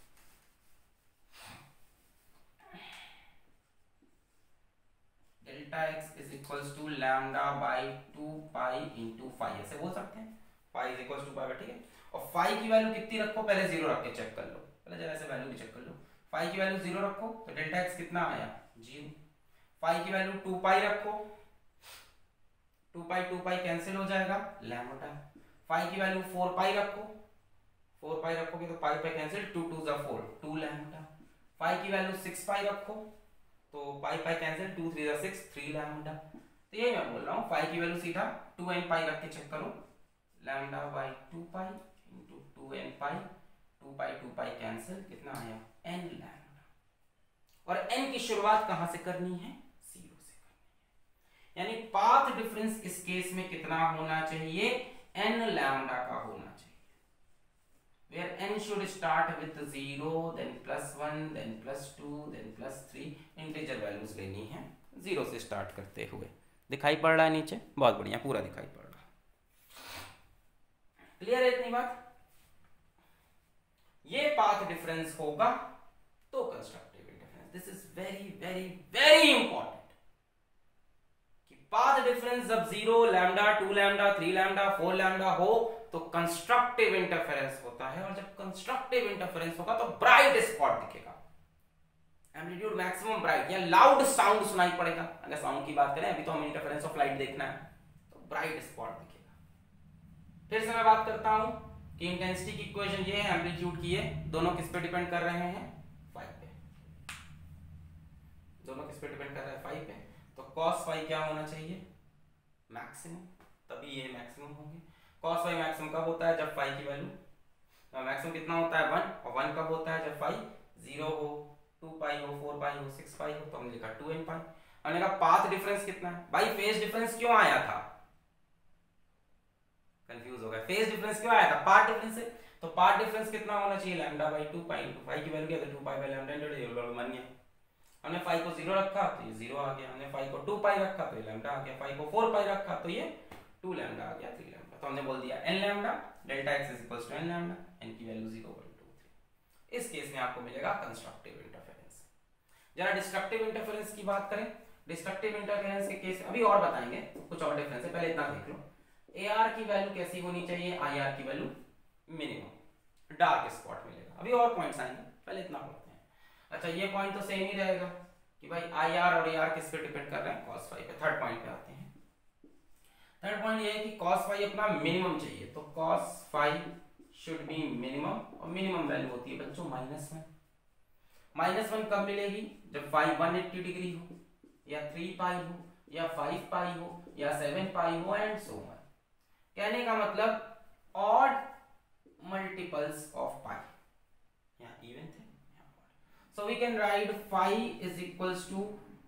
Speaker 1: Delta x is equals to lambda by 2 pi into phi, ऐसे बोल सकते हैं। Phi is equals to pi, ठीक है। और phi की value कितनी रखो? पहले 0 रख के चेक कर लो। पहले जरा से वैल्यू भी चेक कर लो। फाई की वैल्यू 0 रखो तो डेल्टा एक्स कितना आया? 0। फाई की वैल्यू 2 पाई रखो, 2 पाई कैंसिल हो जाएगा, लैम्डा। फाई की वैल्यू 4 पाई रखो, 4 पाई रखोगे तो pi pi cancel, 2 2 4, 2 lambda. Phi की वैल्यू 6 पाई रखो तो पाई पाई कैंसिल, 2 3 6, 3 लैम्डा। तो यही मैं बोल रहा हूँ, फाई की वैल्यू सीधा 2n पाई रख के चेक करो, lambda by 2 pi into 2n pi, 2 pi cancel, कितना आया? n lambda. और n की शुरुआत कहां से करनी है? 0 से करनी है। यानी पाथ डिफरेंस इस केस में कितना होना चाहिए? n लैम्डा का होना चाहिए। where n should start with 0, then +1, then +2, then +3, integer values लेनी है 0 से स्टार्ट करते हुए। दिखाई पड़ रहा है नीचे? बहुत बढ़िया, पूरा दिखाई पड़ रहा है। क्लियर है इतनी बात? ये पाथ डिफरेंस होगा तो constructive interference. Difference, this is very very very important कि पाथ डिफरेंस जब 0, लैम्डा, 2 लैम्डा, 3 लैम्डा, 4 लैम्डा हो तो कंस्ट्रक्टिव इंटरफेरेंस होता है, और जब कंस्ट्रक्टिव इंटरफेरेंस होगा तो ब्राइट स्पॉट दिखेगा, एम्पलीट्यूड मैक्सिमम ब्राइट या लाउड साउंड सुनाई पड़ेगा। अगर साउंड की बात करें, अभी तो हमें इंटरफेरेंस ऑफ लाइट देखना है, तो ब्राइट स्पॉट दिखेगा। फिर से मैं बात करता हूं कि इंटेंसिटी की इक्वेशन ये है, एम्पलीट्यूड की है, दोनों किस पे डिपेंड कर रहे हैं, फाई पे, दोनों किस पे डिपेंड कर रहे हैं, फाई पे। तो cos फाई क्या होना चाहिए, मैक्सिमम, तभी ये मैक्सिमम होंगे। cos फाई मैक्सिमम कब होता है, जब फाई की वैल्यू मैक्सिमम कितना होता है 1, और 1 कब होता है, जब फाई 0 हो, 2 पाई हो, 4 पाई हो, 6 पाई हो, तो हमने लिखा 2n पाई। हमने कहा पाथ डिफरेंस कितना है, भाई फेज डिफरेंस क्यों आया था, कंफ्यूज हो गया, फेज डिफरेंस क्यों आया था, पाथ डिफरेंस से, तो पाथ डिफरेंस कितना होना चाहिए, lambda by 2 pi, into phi की वैल्यू क्या था 2 पाई बाई लैम्डा इंटू ये बन गया। हमने फाई को 0 रखा तो ये 0 आ गया, हमने फाई को 2 पाई रखा तो ये लैम्डा आ गया, फाई को 4 पाई रखा तो ये 2 लैम्डा आ गया, 3 लैम्डा। तो हमने बोल दिया n lambda delta x is equals to n lambda, n की वैल्यू 0, 1, 2, 3। इस केस में आपको मिलेगा कंस्ट्रक्टिव इंटरफेरेंस। जरा डिस्ट्रक्टिव इंटरफेरेंस की बात करें, डिस्ट्रक्टिव इंटरफेरेंस के केस अभी और बताएंगे, कुछ और डिफरेंस है, पहले इतना देख लो। AR की वैल्यू कैसी होनी चाहिए, IR की वैल्यू मिनिमम, डार्क स्पॉट मिलेगा, अभी और पॉइंट्स आएंगे, पहले इतना पढ़ते हैं। अच्छा ये पॉइंट तो सेम ही रहेगा कि भाई IR और AR किस पे डिपेंड कर रहे हैं, cos फाई पे। थर्ड पॉइंट पे आते हैं, थर्ड पॉइंट ये है कि cos फाई अपना मिनिमम चाहिए, तो cos phi should be minimum, और मिनिमम वैल्यू होती है बच्चों -1। -1 कब मिलेगी, जब फाई 180 डिग्री हो, या 3 पाई हो, या 5 पाई हो, या 7 पाई हो, एंड सो ऑन। कहने का मतलब ऑड मल्टीपल्स ऑफ पाई, या इवन थे, so we can write phi is equals to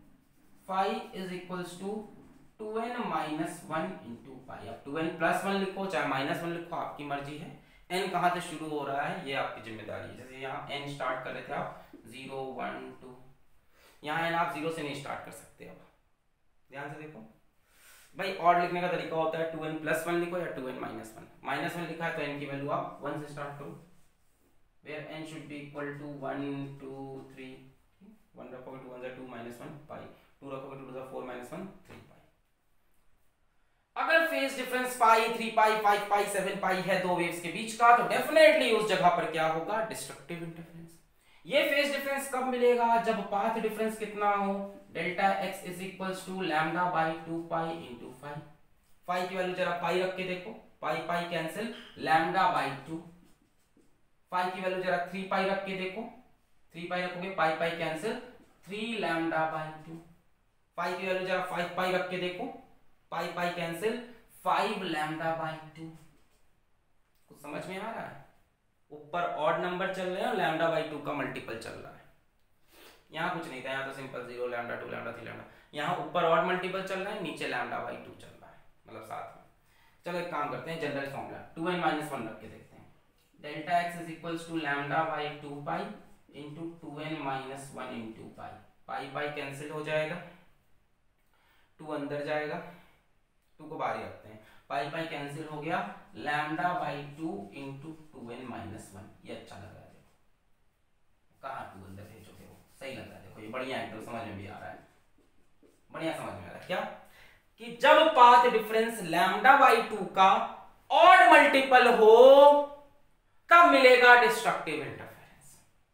Speaker 1: 2n minus 1 into pi। अब 2n plus 1 लिखो चाहे -1 लिखो, आपकी मर्जी है। n कहाँ से शुरू हो रहा है ये आपकी जिम्मेदारी है। जैसे यहाँ n स्टार्ट कर रहे थे आप 0 1 2, यहाँ n आप 0 से नहीं स्टार्ट कर सकते। अब ध्यान से देखो भाई, ऑड लिखने का तरीका होता है 2n plus 1 लिखो या 2n minus 1। -1 लिखा है तो n की वैल्यू आप 1 से स्टार्ट करो, where n should be equal to 1 2 3, 1 रखोगे 2 1 2 -1 पाई, 2 रखोगे 2 4 -1 3 पाई। अगर फेज डिफरेंस पाई 3 पाई 5 पाई 7 पाई है दो वेव्स के बीच का, तो डेफिनेटली उस जगह पर क्या होगा, डिस्ट्रक्टिव इंटरफेरेंस। ये फेज डिफरेंस कब मिलेगा, जब पाथ डिफरेंस कितना हो, delta x is equals to lambda by 2 pi into phi. Phi की वैल्यू जरा पाई रख के देखो, pi pi cancel, lambda by 2। Phi की वैल्यू जरा 3 पाई रख के देखो, 3 पाई रखोगे pi pi cancel, 3 lambda by 2। Phi की वैल्यू जरा 5 पाई रख के देखो, pi pi cancel, 5 lambda by 2। कुछ समझ में आ रहा है, ऊपर ऑड नंबर चल रहे हैं और लैम्डा बाई 2 का मल्टीपल चल रहा है। यहाँ कुछ नहीं था, यहाँ तो सिंपल 0 लैम्डा 2 लैम्डा 3 लैम्डा, यहाँ ऊपर ऑड मल्टीपल चल रहा है, नीचे लैम्डा बाई 2 चल रहा है, मतलब साथ में। चलो एक काम करते हैं, जनरल फॉर्मूला 2n - 1 रख के देखते हैं। Delta x is equals to lambda by 2 pi into 2n - 1 into pi. Pi pi cancel हो जाएगा, 2 अंदर जाएगा, 2 को बाहर ही रखते हैं, पाई पाई कैंसिल हो गया, लैम्डा बाई 2 इंटू 2n - 1। ये अच्छा लग रहा है, देखो कहाँ 2 अंदर भेजोगे, वो सही लग रहा है। देखो ये बढ़िया है, तो समझ में भी आ रहा है, बढ़िया समझ में आ रहा है क्या, कि जब पाथ डिफरेंस लैम्डा बाई 2 का ऑड मल्टीपल हो तब मिलेगा destructive interference,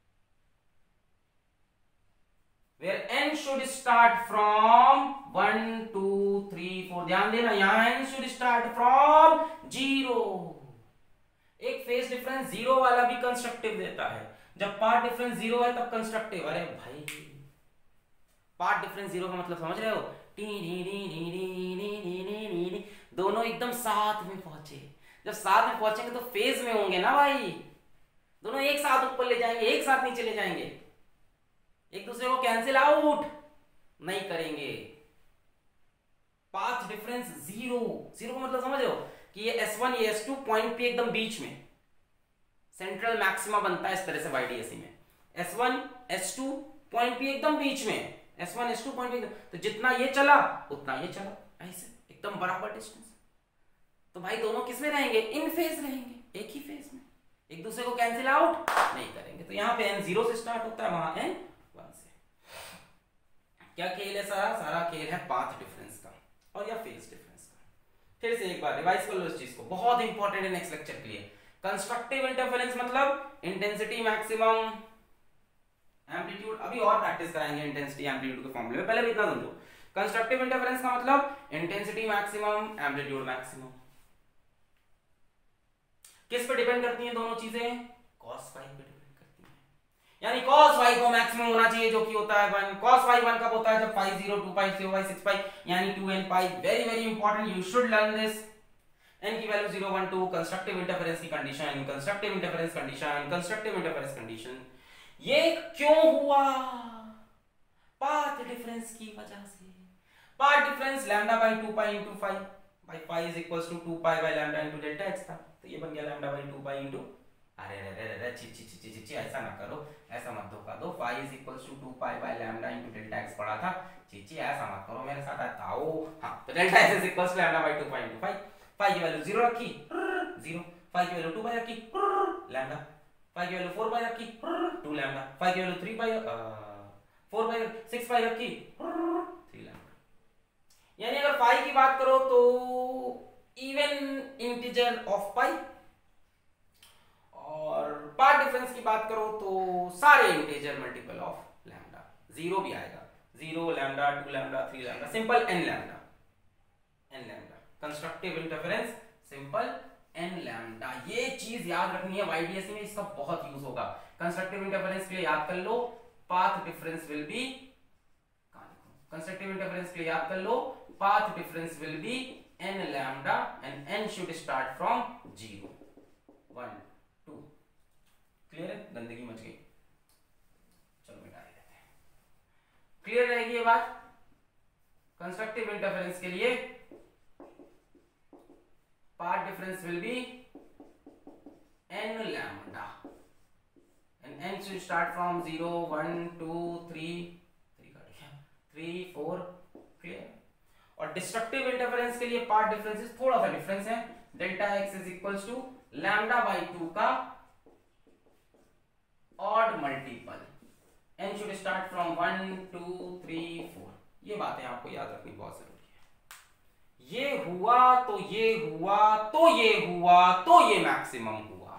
Speaker 1: where n should start from 1 2 3 4। ध्यान देना, यहां n should start from 0। एक फेज डिफरेंस 0 वाला भी कंस्ट्रक्टिव देता है, जब पाथ डिफरेंस 0 है तब कंस्ट्रक्टिव। अरे भाई पाथ डिफरेंस 0 का मतलब समझ रहे हो, दोनों एकदम साथ में पहुंचे। जब साथ में पहुंचेंगे तो फेज में होंगे ना भाई, दोनों एक साथ ऊपर ले जाएंगे, एक साथ नीचे ले जाएंगे, एक दूसरे को कैंसिल आउट नहीं करेंगे। पाथ डिफरेंस 0 का मतलब समझ रहे हो कि ये S1 ये S2 पॉइंट पे एकदम बीच में सेंट्रल मैक्सिमा बनता है इस तरह से YDSE में। S1 S2 पॉइंट पे एकदम बीच में, S1 S2 पॉइंट पे, तो जितना ये चला उतना ये चला, ऐसे एकदम बराबर डिस्टेंस। तो भाई दोनों किस में रहेंगे, इन फेज रहेंगे, एक ही फेज में, एक दूसरे को कैंसिल आउट नहीं करेंगे। तो यहाँ पे n 0 से स्टार्ट होता है, वहां n 1 से। क्या खेल है? सारा खेल है पाथ डिफरेंस का और या फेज डिफरेंस का। फिर से एक बार रिवाइज कर लो इस चीज को, बहुत इंपॉर्टेंट है नेक्स्ट लेक्चर के लिए। कंस्ट्रक्टिव इंटरफेरेंस मतलब इंटेंसिटी मैक्सिमम एम्पलीट्यूड, अभी और प्रैक्टिस कराएंगे इंटेंसिटी एम्पलीट्यूड के फॉर्मूले में, पहले भी इतना समझो। कंस्ट्रक्टिव इंटरफेरेंस का मतलब इंटेंसिटी मैक्सिमम एम्पलीट्यूड मैक्सिमम। किस पे डिपेंड करती हैं दोनों चीजें? cos phi पे डिपेंड करती हैं। यानी cos phi को मैक्सिमम होना चाहिए जो कि होता है 1। cos phi 1 कब होता है? जब phi 0, 2 pi, 0 pi, 6 pi यानी 2n pi। Very very important, you should learn this. n की वैल्यू 0, 1, 2, कंस्ट्रक्टिव इंटरफेरेंस की condition, constructive interference condition, constructive interference condition. ये क्यों हुआ? पाथ डिफरेंस की वजह से। Path difference lambda by 2 pi into phi by phi is equals to 2 pi by lambda into delta x था, तो ये बन गया लैम्डा बाय 2 पाई इनटू, अरे रे रे ची ऐसा ना करो, ऐसा मत धोखा दो। phi is equals to 2 pi by lambda into delta x पढ़ा था, ची ऐसा मत करो मेरे साथ, आओ। हां, तो delta x is equals to lambda by 2 pi into phi। phi की वैल्यू 0 रखी, 0। phi की वैल्यू 2 पाई रखी, लैम्डा। phi की वैल्यू 4 पाई रखी, 2 लैम्डा। phi की वैल्यू 3 पाई 4 पाई 6 पाई रखी, 3 लैम्डा। यानी अगर phi की बात करो तो इवन इंटीजर ऑफ पाई, और पाथ डिफरेंस की बात करो तो सारे इंटीजर मल्टीपल ऑफ लैम्डा। 0 भी आएगा, 0 lambda, 2 lambda, 3 lambda, simple n lambda, n lambda. Constructive interference simple n lambda. ये चीज याद रखनी है, YDSE में इसका बहुत यूज होगा। कंस्ट्रक्टिव इंटरफेरेंस के लिए याद कर लो, path difference will be, constructive interference के लिए याद कर लो, path difference will be n lambda and n should start from 0, 1, 2। Clear है? गंदगी मच गई, चलो मिटा देते हैं। क्लियर रहेगी ये बात? कंस्ट्रक्टिव इंटरफेरेंस के लिए path difference will be n lambda and n should start from 0, 1, 2, 3, 4। Clear? और डिस्ट्रक्टिव इंटरफेरेंस के लिए पार्ट डिफरेंसेस थोड़ा सा डिफरेंस है। Delta x is equals to lambda by 2 का odd multiple, n should start from 1, 2, 3, 4। ये बातें आपको याद रखनी बहुत जरूरी है। ये हुआ तो ये हुआ तो ये हुआ तो ये मैक्सिमम हुआ।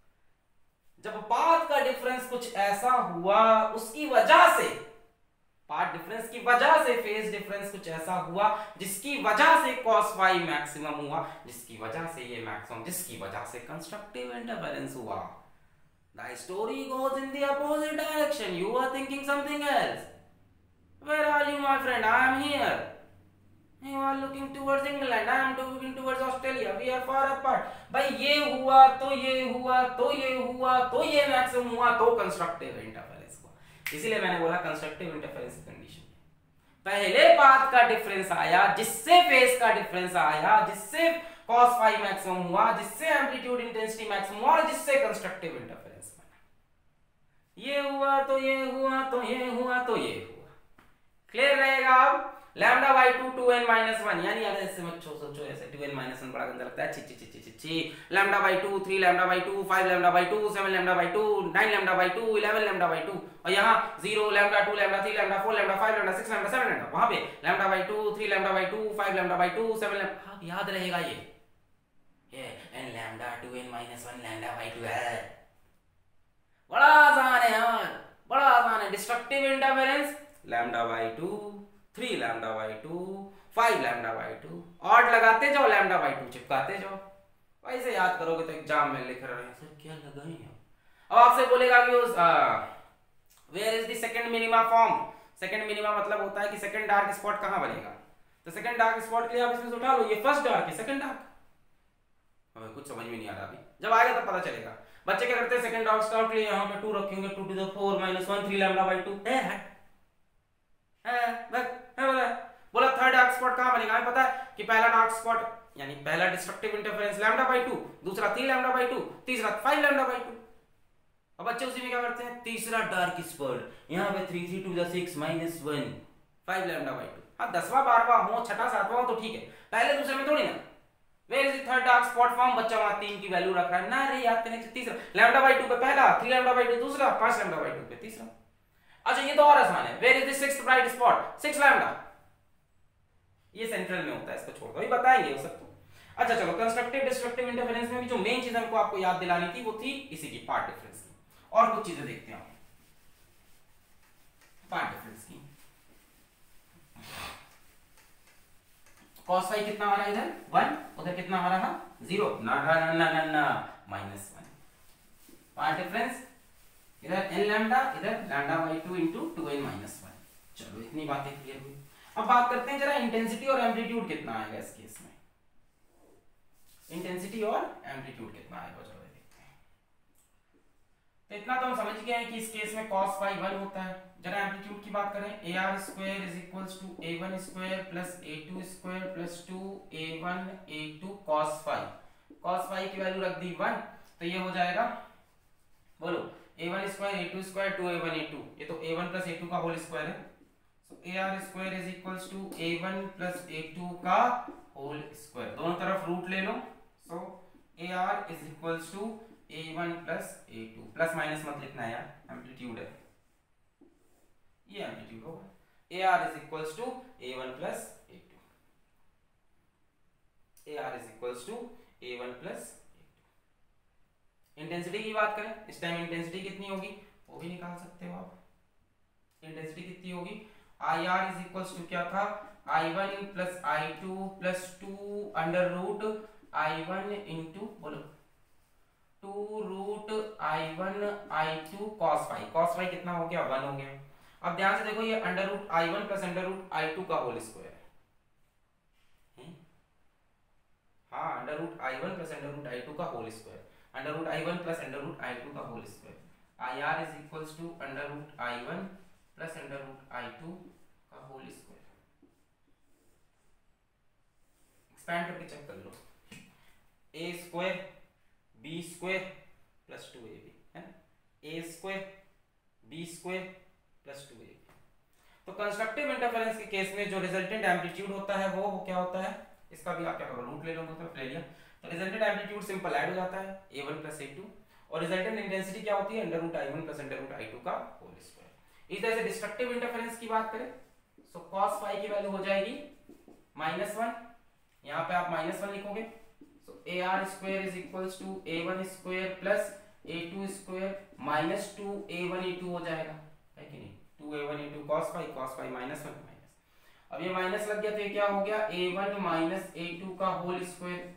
Speaker 1: जब पाथ का डिफरेंस कुछ ऐसा हुआ, उसकी वजह से, पाथ डिफरेंस की वजह से फेज डिफरेंस कुछ ऐसा हुआ जिसकी वजह से cos phi मैक्सिमम हुआ, जिसकी वजह से ये मैक्सिमम, जिसकी वजह से कंस्ट्रक्टिव इंटरफेरेंस हुआ। The story goes in the opposite direction. You are thinking something else. Where are you, my friend? I am here. You are looking towards England. I am looking towards Australia. We are far apart. भाई ये हुआ तो ये हुआ तो ये हुआ तो ये मैक्सिमम हुआ तो कंस्ट्रक्टिव इंटरफेरेंस हुआ। इसीलिए मैंने बोला कंस्ट्रक्टिव इंटरफेरेंस कंडीशन। पहले पाथ का डिफरेंस आया, जिससे फेज का डिफरेंस आया, जिससे cos phi मैक्सिमम हुआ, जिससे एम्पलीट्यूड इंटेंसिटी मैक्सिमम हुआ, और जिससे कंस्ट्रक्टिव इंटरफेरेंस बना। ये हुआ तो ये हुआ तो ये हुआ तो ये हुआ। क्लियर रहेगा? अब लैम्डा बाय 2 2n माइनस 1, यानी अगर ऐसे मत सोचो ऐसे 2n माइनस 1 बड़ा गंदा लगता है, ची lambda by 2 3 lambda by 2 5 lambda by 2 7 lambda by 2 9 lambda by 2 11 lambda by 2, और यहाँ 0 lambda 2 lambda 3 lambda 4 lambda 5 lambda 6 lambda 7 lambda, वहां पे lambda by 2 3 lambda by 2 5 lambda by 2 7 lambda. हाँ, याद रहेगा ये n lambda 2n minus 1 lambda by 2 है। बड़ा आसान है यार, बड़ा आसान है। Destructive interference lambda by 2 3 lambda by 2 5 lambda by 2, odd लगाते जाओ, लैम्डा बाय 2 चिपकाते जाओ। ऐसे याद करोगे तो एग्जाम में लिख रहे हैं सर क्या लगाए हैं। अब आपसे बोलेगा कि where is the second minima from. Second minima मतलब होता है कि सेकंड डार्क स्पॉट कहां बनेगा। तो सेकंड डार्क स्पॉट के लिए आप इसमें से उठा लो, ये फर्स्ट डार्क है, सेकंड डार्क। हमें कुछ समझ में नहीं आ रहा, अभी जब आएगा तब पता चलेगा। बच्चे क्या करते हैं, सेकंड डार्क स्पॉट के लिए यहाँ पे 2 रखेंगे, 2 to the 4 minus 1 3 lambda by 2 बोला। थर्ड डार्क स्पॉट कहां बनेगा? हमें पता है कि पहला डार्क स्पॉट यानी पहला डिस्ट्रक्टिव इंटरफेरेंस लैम्डा बाय 2, दूसरा 3 लैम्डा बाय 2, तीसरा 5 लैम्डा बाय 2। अब बच्चे उसी में क्या करते हैं, तीसरा डार्क स्पॉट यहाँ पे 3 3 to the 6 minus 1 5 lambda by 2। हाँ, 10वां 12वां हो, छठा 7वां हो तो ठीक है, पहले दूसरे में थोड़ी ना। Where is the third dark spot from? बच्चा वहां 3 की वैल्यू रख रहा है ना, रे याद करने से तीसरा लैम्डा बाय 2 पे पहला, 3 लैम्डा बाय 2 दूसरा, 5 लैम्डा बाय 2 पे तीसरा। अच्छा ये तो और आसान है, where is the sixth bright spot, 6 lambda, ये सेंट्रल में होता है, इसको छोड़ दो, ये बताएंगे वो सब तो। अच्छा चलो, कंस्ट्रक्टिव डिस्ट्रक्टिव इंटरफेरेंस में भी जो मेन चीज हमको आपको याद दिलानी थी वो थी इसी की पार्ट डिफरेंस की, और कुछ चीजें देखते हैं पार्ट डिफरेंस की। cos फाई कितना आ रहा है इधर 1, उधर कितना आ रहा 0, ना ना ना ना ना -1। पार्ट डिफरेंस इधर n लैम्डा, इधर लैम्डा बाई 2 इंटू 2n -1। चलो इतनी बातें क्लियर हुई। अब बात करते हैं जरा इंटेंसिटी और एम्पलीट्यूड कितना आएगा इस केस में, इंटेंसिटी और एम्पलीट्यूड कितना आएगा, चलो देखते हैं। तो इतना तो हम समझ गए हैं कि इस केस में cos फाई 1 होता है। जरा एम्पलीट्यूड की बात करें, AR square is equals to A1 square plus A2 square plus 2A1 A2 cos phi. cos phi की वैल्यू रख दी 1, तो ये हो जाएगा, बोलो A1 square A2 square 2A1 A2, ये तो A1 प्लस A2 का होल स्क्वायर है, so AR square is equals to A1 plus A2 का होल स्क्वायर, दोनों तरफ रूट ले लो, so AR is equals to A1 plus A2, plus minus मत लिखना यार, एम्पलीट्यूड है, ये एम्पलीट्यूड होगा, AR is equals to A1 plus A2, AR is equals to A1 plus A2। Intensity की बात करें, इस टाइम इंटेंसिटी कितनी होगी वो भी निकाल सकते हो आप, इंटेंसिटी कितनी होगी, IR इज इक्वल्स टू क्या था, I1 plus I2 plus 2 under root I1 into, बोलो 2 root I1 I2 cos phi, cos phi कितना हो गया 1 हो गया। अब ध्यान से देखो, ये under root I1 plus under root I2 का होल स्क्वायर है, हाँ under root I1 plus under root I2 का whole square, under root I1 plus under root I2 का whole square, IR is equals to under root I1 plus under root I2 का whole square. Expand करके check कर लो, a square b square plus 2ab है ना, a square b square plus 2ab। तो constructive interference के case में जो रिजल्टेंट एम्पलीट्यूड होता है वो क्या होता है, इसका भी आप क्या करो, रूट ले लो, दो तरफ ले लिया, तो रिजल्टेंट एम्पलीट्यूड सिंपल ऐड हो जाता है A1 प्लस A2, और रिजल्टेंट इंटेंसिटी क्या होती है, under root I1 plus under root I2 का होल स्क्वायर। इस तरह से डिस्ट्रक्टिव इंटरफेरेंस की बात करें, सो cos फाई की वैल्यू हो जाएगी -1, यहाँ पे आप -1 लिखोगे, so AR square is equals to A1 square plus A2 square minus 2A1 A2 हो जाएगा, है कि नहीं, 2A1 A2 cos phi -1 minus. अब ये माइनस लग गया तो ये क्या हो गया, A1 माइनस A2 का होल स्क्वायर,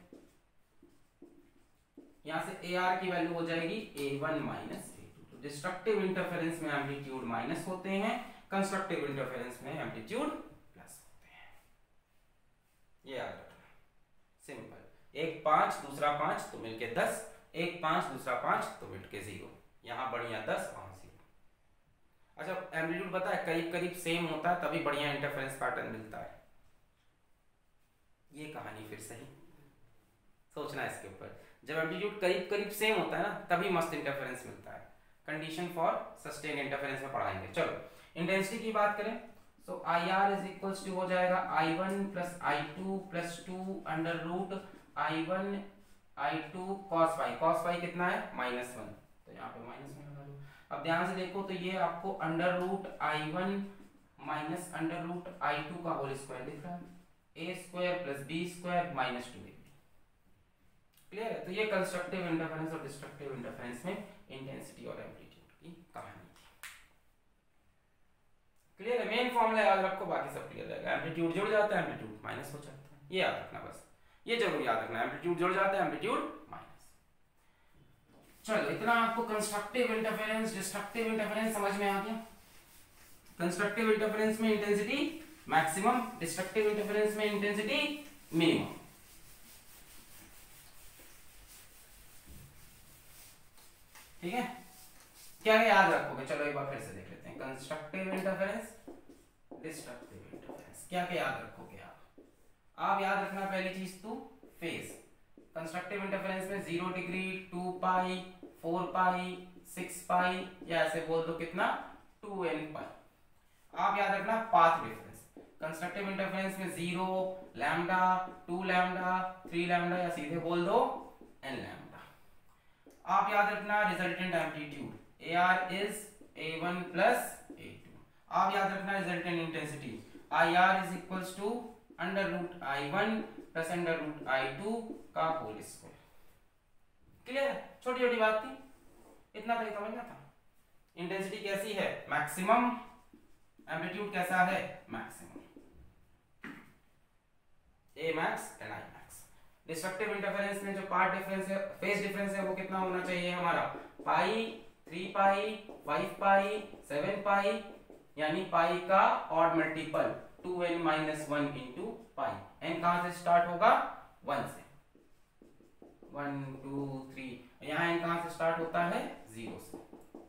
Speaker 1: यहां से AR की वैल्यू हो जाएगी A1 माइनस A2। तो डिस्ट्रक्टिव इंटरफेरेंस में एम्पलीट्यूड माइनस होते हैं, कंस्ट्रक्टिव इंटरफेरेंस में एम्पलीट्यूड प्लस होते हैं, ये याद रखना, सिंपल, एक 5 दूसरा 5 तो मिलके 10, एक 5 दूसरा 5 तो मिलके 0, यहां बढ़िया 10 वहां 0। अच्छा एम्पलीट्यूड पता है करीब करीब सेम होता है तभी बढ़िया इंटरफेरेंस पैटर्न मिलता है, ये कहानी फिर सही सोचना है इसके ऊपर, जब एम्पलीट्यूड करीब करीब सेम होता है ना तभी मस्त इंटरफेरेंस मिलता है, कंडीशन फॉर सस्टेन इंटरफेरेंस में पढ़ाएंगे। चलो इंटेंसिटी की बात करें, so IR is equals to हो जाएगा I1 plus I2 plus 2 under root I1 I2 cos phi, cos phi कितना है -1, तो यहाँ पे -1 लगा दो। अब ध्यान से देखो तो ये आपको under root I1 minus under root I2 का होल स्क्वायर दिख रहा है, a square plus b square minus 2ab, clear है। तो ये कंस्ट्रक्टिव इंटरफेरेंस और डिस्ट्रक्टिव इंटरफेरेंस में इंटेंसिटी और एम्पलीट्यूड की कहानी थी, क्लियर है। मेन फॉर्मूला याद रखो, बाकी सब क्लियर रहेगा, एम्पलीट्यूड जुड़ जाता है एम्पलीट्यूड माइनस हो जाता है, ये याद रखना, बस ये जरूर याद रखना, एम्पलीट्यूड जुड़ जाता है एम्पलीट्यूड माइनस। चलो इतना आपको कंस्ट्रक्टिव इंटरफेरेंस डिस्ट्रक्टिव इंटरफेरेंस समझ में आ गया। कंस्ट्रक्टिव इंटरफेरेंस में इंटेंसिटी मैक्सिमम, डिस्ट्रक्टिव इंटरफेरेंस में इंटेंसिटी मिनिमम। ठीक है, क्या याद रखोगे, चलो एक बार फिर से देख लेते हैं, कंस्ट्रक्टिव इंटरफेरेंस डिस्ट्रक्टिव इंटरफेरेंस क्या क्या याद रखोगे आप याद रखना पहली चीज तो फेज, कंस्ट्रक्टिव इंटरफेरेंस में 0 डिग्री 2 पाई 4 पाई 6 पाई या ऐसे बोल दो कितना 2n पाई। आप याद रखना पाथ डिफरेंस, कंस्ट्रक्टिव इंटरफेरेंस में 0 लैम्डा 2 लैम्डा 3 लैम्डा या सीधे बोल दो n लैम्डा। आप याद रखना resultant amplitude AR is A1 plus A2, आप याद रखना resultant intensity I R is equals to under root I one plus under root I two का होल स्क्वायर। क्लियर है? छोटी छोटी बात थी, इतना तो समझना था। इंटेंसिटी कैसी है? मैक्सिमम। एम्पलीट्यूड कैसा है? Maximum. A max and I max. Destructive interference में जो पार्ट डिफरेंस है, फेज डिफरेंस है, वो कितना होना चाहिए हमारा? पाई, 3 पाई, 5 पाई, 7 पाई, यानी पाई का odd multiple 2n minus 1 into pi. N कहां से स्टार्ट होगा? 1 से। 1 2 3। यहाँ एन कहां से स्टार्ट होता है? 0 से।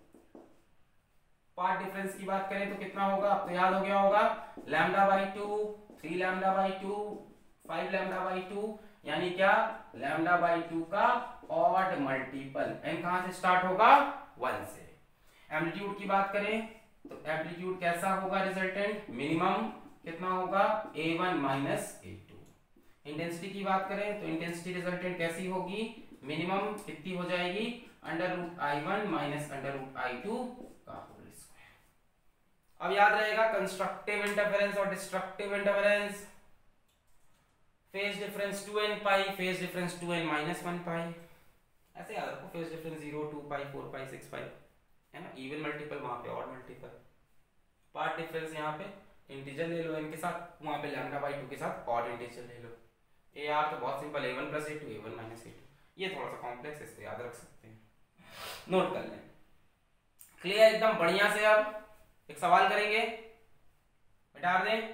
Speaker 1: पार्ट डिफरेंस की बात करें तो कितना होगा? अब तो याद हो गया होगा, lambda by 2, 3 lambda by 2, 5 lambda by 2, यानी क्या? लैम्डा बाई 2 का ऑड मल्टीपल। एन कहां से स्टार्ट होगा? 1 से। एम्पलीट्यूड की बात करें तो एम्पलीट्यूड कैसा होगा? रिजल्टेंट मिनिमम कितना होगा? a1 minus a2। इंटेंसिटी की बात करें तो इंटेंसिटी रिजल्टेंट कैसी होगी? मिनिमम कितनी हो जाएगी? Under root i1 minus under root i2 का होल स्क्वायर। अब याद रहेगा कंस्ट्रक्टिव इंटरफेरेंस और destructive interference. Phase difference 2n pi, phase difference 2n minus 1 pi. ऐसे याद रखो, फेज डिफरेंस 0 2 पाई 4 पाई 6 पाई, है ना? इवन मल्टीपल, वहां पे ऑड मल्टीपल। पार्ट डिफरेंस यहाँ पे इंटीजर ले लो n के साथ, वहां पे लैम्डा बाई 2 के साथ ऑड इंटीजर ले लो। ए आर तो बहुत simple, a1 plus a2, a1 minus a2। ये थोड़ा सा कॉम्प्लेक्स है, इसको याद रख सकते हैं, नोट कर लें। क्लियर एकदम बढ़िया से। अब एक सवाल करेंगे, मिटा दें।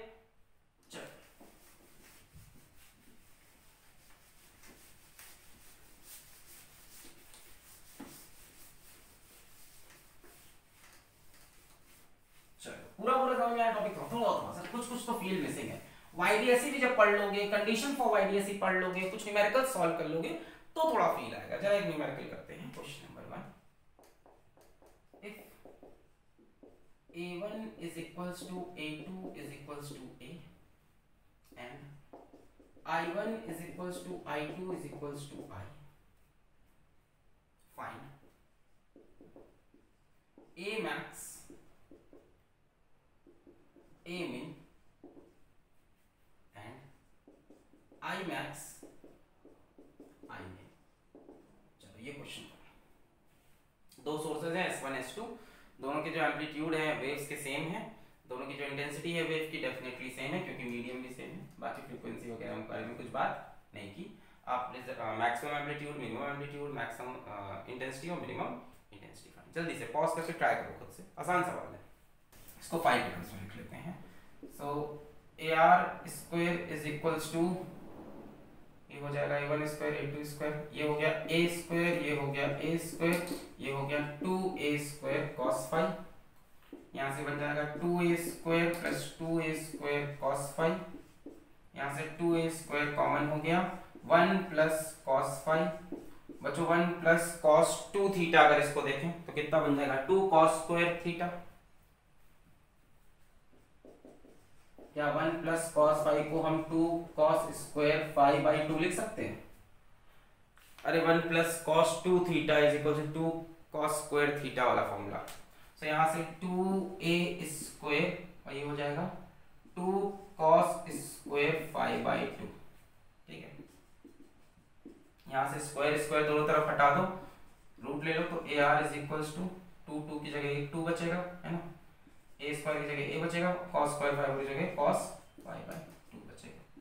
Speaker 1: पूरा पूरा समझ में आया टॉपिक? थोड़ा सा कुछ तो फील्ड मिसिंग है। वाईडीएसई भी जब पढ़ लोगे, कंडीशन फॉर वाईडीएसई पढ़ लोगे, कुछ न्यूमेरिकल सॉल्व कर लोगे तो थोड़ा फील आएगा। जरा एक न्यूमेरिकल करते हैं। Question number 1, if a1 is equals to a2 is equals to a and i1 is equals to i2 is equals to I, find a max, a min and I max, I min। चलो ये question दो sources हैं S1 S2, दोनों के जो amplitude है waves के same है, दोनों की जो इंटेंसिटी है वेव की डेफिनेटली सेम है क्योंकि मीडियम भी सेम है। बाकी फ्रीक्वेंसी वगैरह के बारे में कुछ बात नहीं की। आप maximum amplitude, minimum amplitude, maximum intensity और मिनिमम इंटेंसिटी फाइंड। जल्दी से पॉज करके ट्राई करो खुद से, आसान सवाल है। इसको 5 टर्म्स में लिख लेते हैं। So AR square is equals to, ये हो जाएगा a1 स्क्वायर a2 स्क्वायर, ये हो गया a स्क्वायर, ये हो गया a स्क्वायर, ये हो गया 2a स्क्वायर cos फाई। यहाँ से बन जाएगा 2a square plus 2a square cos phi. यहाँ से 2a स्क्वायर कॉमन हो गया, 1 प्लस cos फाई बच्चों 1 प्लस cos 2 थीटा। अगर इसको देखें तो कितना बन जाएगा? 2 cos स्क्वायर थीटा। क्या 1 प्लस कॉस फाई को हम 2 कॉस स्क्वायर फाई बाई 2 लिख सकते हैं? अरे 1 plus cos 2 theta is equal to 2 cos square theta वाला फॉर्मूला। सो यहाँ से 2a स्क्वायर और ये हो जाएगा 2 कॉस स्क्वायर फाई बाई 2। ठीक है, यहाँ से स्क्वायर स्क्वायर दोनों तरफ हटा दो, रूट ले लो, तो AR इज इक्वल टू 2 की जगह 2 बचेगा, है ना? a स्क्वायर की जगह a बचेगा, cos स्क्वायर फाई की जगह cos फाई बाई 2 बचेगा।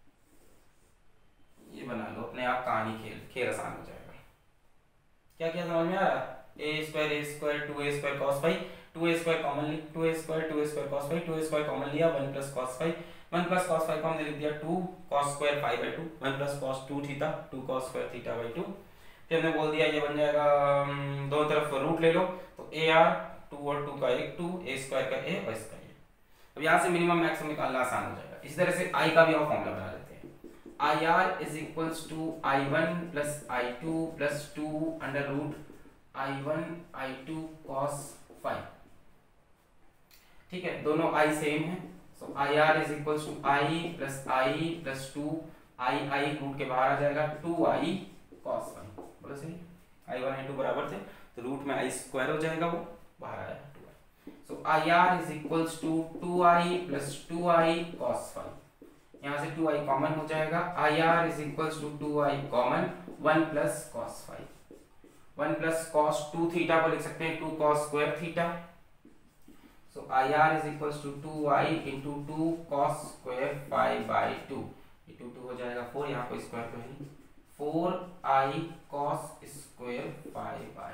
Speaker 1: ये बना लो अपने आप, कहानी खेल आसान हो जाएगा। क्या क्या समझ में आ रहा है? a square 2a square cos phi, 2a square common ली, 2a square cos phi, 2a square common लिया, 1 plus cos phi, 1 plus cos phi को हमने लिख दिया 2 cos square phi by 2, 1 plus cos 2 theta, 2 cos square theta by 2। फिर हमने बोल दिया ये बन जाएगा, दोनों तरफ रूट ले लो, तो AR 2 और 2 का 1 2, a स्क्वायर का a और इसका a। अब यहाँ से मिनिमम मैक्सिमम निकालना आसान हो जाएगा। इसी तरह से I का भी और फॉर्मूला बना लेते हैं। IR is equals to I1 plus I2 plus 2 under root I1 I2 cos phi. ठीक है, दोनों I सेम है, so IR is equals to I plus I plus 2 I root के बाहर आ जाएगा 2I cos फाई। बोलो सही, I1 I2 बराबर थे तो रूट में I स्क्वायर हो जाएगा, वो बाहर आया 2i। So IR is equals to 2I plus 2I cos phi, यहाँ से 2I कॉमन हो जाएगा, IR is equals to 2I common 1 plus cos phi, 1 plus cos 2 theta को लिख सकते हैं 2 cos square theta, so IR is equals to 2I into 2 cos square phi by 2, ये 2 हो जाएगा 4, यहाँ कोई स्क्वायर तो है नहीं, 4I cos square phi by,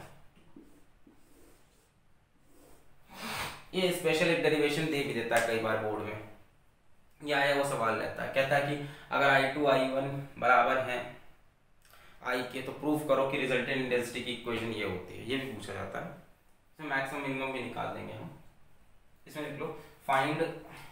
Speaker 1: ये स्पेशल एक डेरिवेशन दे भी देता है कई बार बोर्ड में, या आया वो सवाल रहता है, कहता है कि अगर I2 I1 बराबर है I के तो प्रूफ करो कि रिजल्टेंट इंटेंसिटी की इक्वेशन ये होती है, ये भी पूछा जाता है। इसमें मैक्सिमम मिनिमम भी निकाल देंगे हम। इसमें लिख लो फाइंड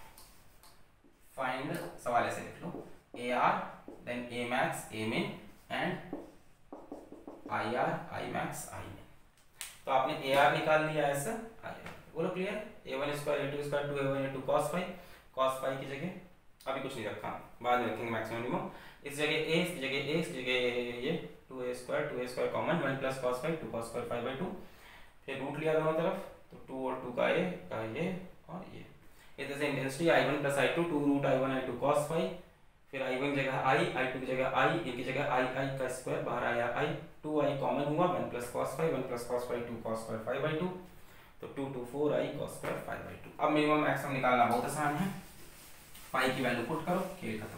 Speaker 1: सवाल ऐसे लिख लो AR then A max A min and IR I max I min। तो आपने AR निकाल लिया ऐसा, IR बोलो clear, A1 square A2 square 2A1 A2 cos phi की जगह अभी कुछ नहीं रखा, बाद में रखेंगे मैक्सिमम मिनिमम, इस जगह A, इस जगह A, इस जगह ये 2A square common 1 plus cos phi 2 cos square phi by 2, फिर रूट लिया दोनों तरफ तो 2 और 2 का ये और ये इधर से intensity I1 plus I2 2 root I1 I2 cos phi, फिर I1 की जगह I, I2 की जगह I, A की जगह I का स्क्वायर, बाहर आया I, 2I कॉमन हुआ 1 plus cos phi 1 plus cos phi 2 cos square phi by 2, तो 2 2 4I cos square phi by 2। अब मिनिमम मैक्सिमम निकालना बहुत आसान है, पाई की वैल्यू पुट करो, खेल खत्म।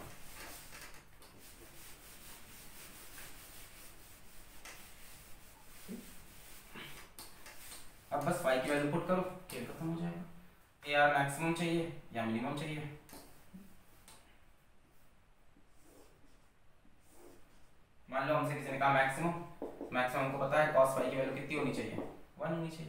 Speaker 1: अब बस पाई की वैल्यू पुट करो, खेल खत्म हो जाएगा। AR मैक्सिमम चाहिए या मिनिमम चाहिए, मान लो हमसे किसी ने कहा मैक्सिमम को पता है cos phi की वैल्यू कितनी होनी चाहिए, 1 होनी चाहिए,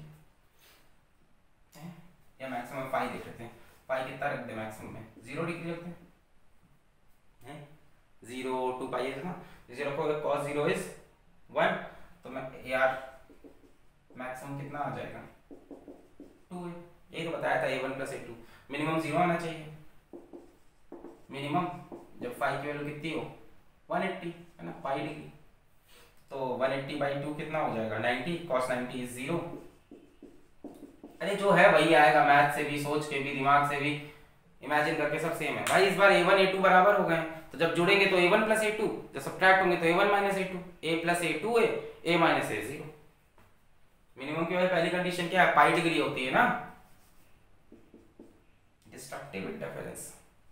Speaker 1: या मैक्सिमम पाई देख लेते हैं, पाई कितना रख दे मैक्सिमम में, 0 डिग्री रखते हैं, 0 2 पाई है ना, जैसे रखोगे cos 0 इज 1, तो मैं AR मैक्सिमम कितना आ जाएगा 2 है, ये तो बताया था A1 प्लस A2, मिनिमम 0 आना चाहिए, मिनिमम जब फाई की वैल्यू कितनी हो 180 है ना, पाई डिग्री, तो 180 बाई 2 कितना हो जाएगा 90, cos 90 इज 0, अरे जो है वही आएगा, मैथ से भी सोच के भी दिमाग से भी इमेजिन करके सब सेम है भाई। इस बार A1 A2 बराबर हो गए, तो जब जुड़ेंगे तो A1 प्लस A2, जब सब्ट्रैक्ट होंगे तो A1 minus A2, A plus A2 है, A माइनस A 0। मिनिमम की पहली कंडीशन क्या है, पाई डिग्री होती है ना, डिस्ट्रक्टिव इंटरफेरेंस।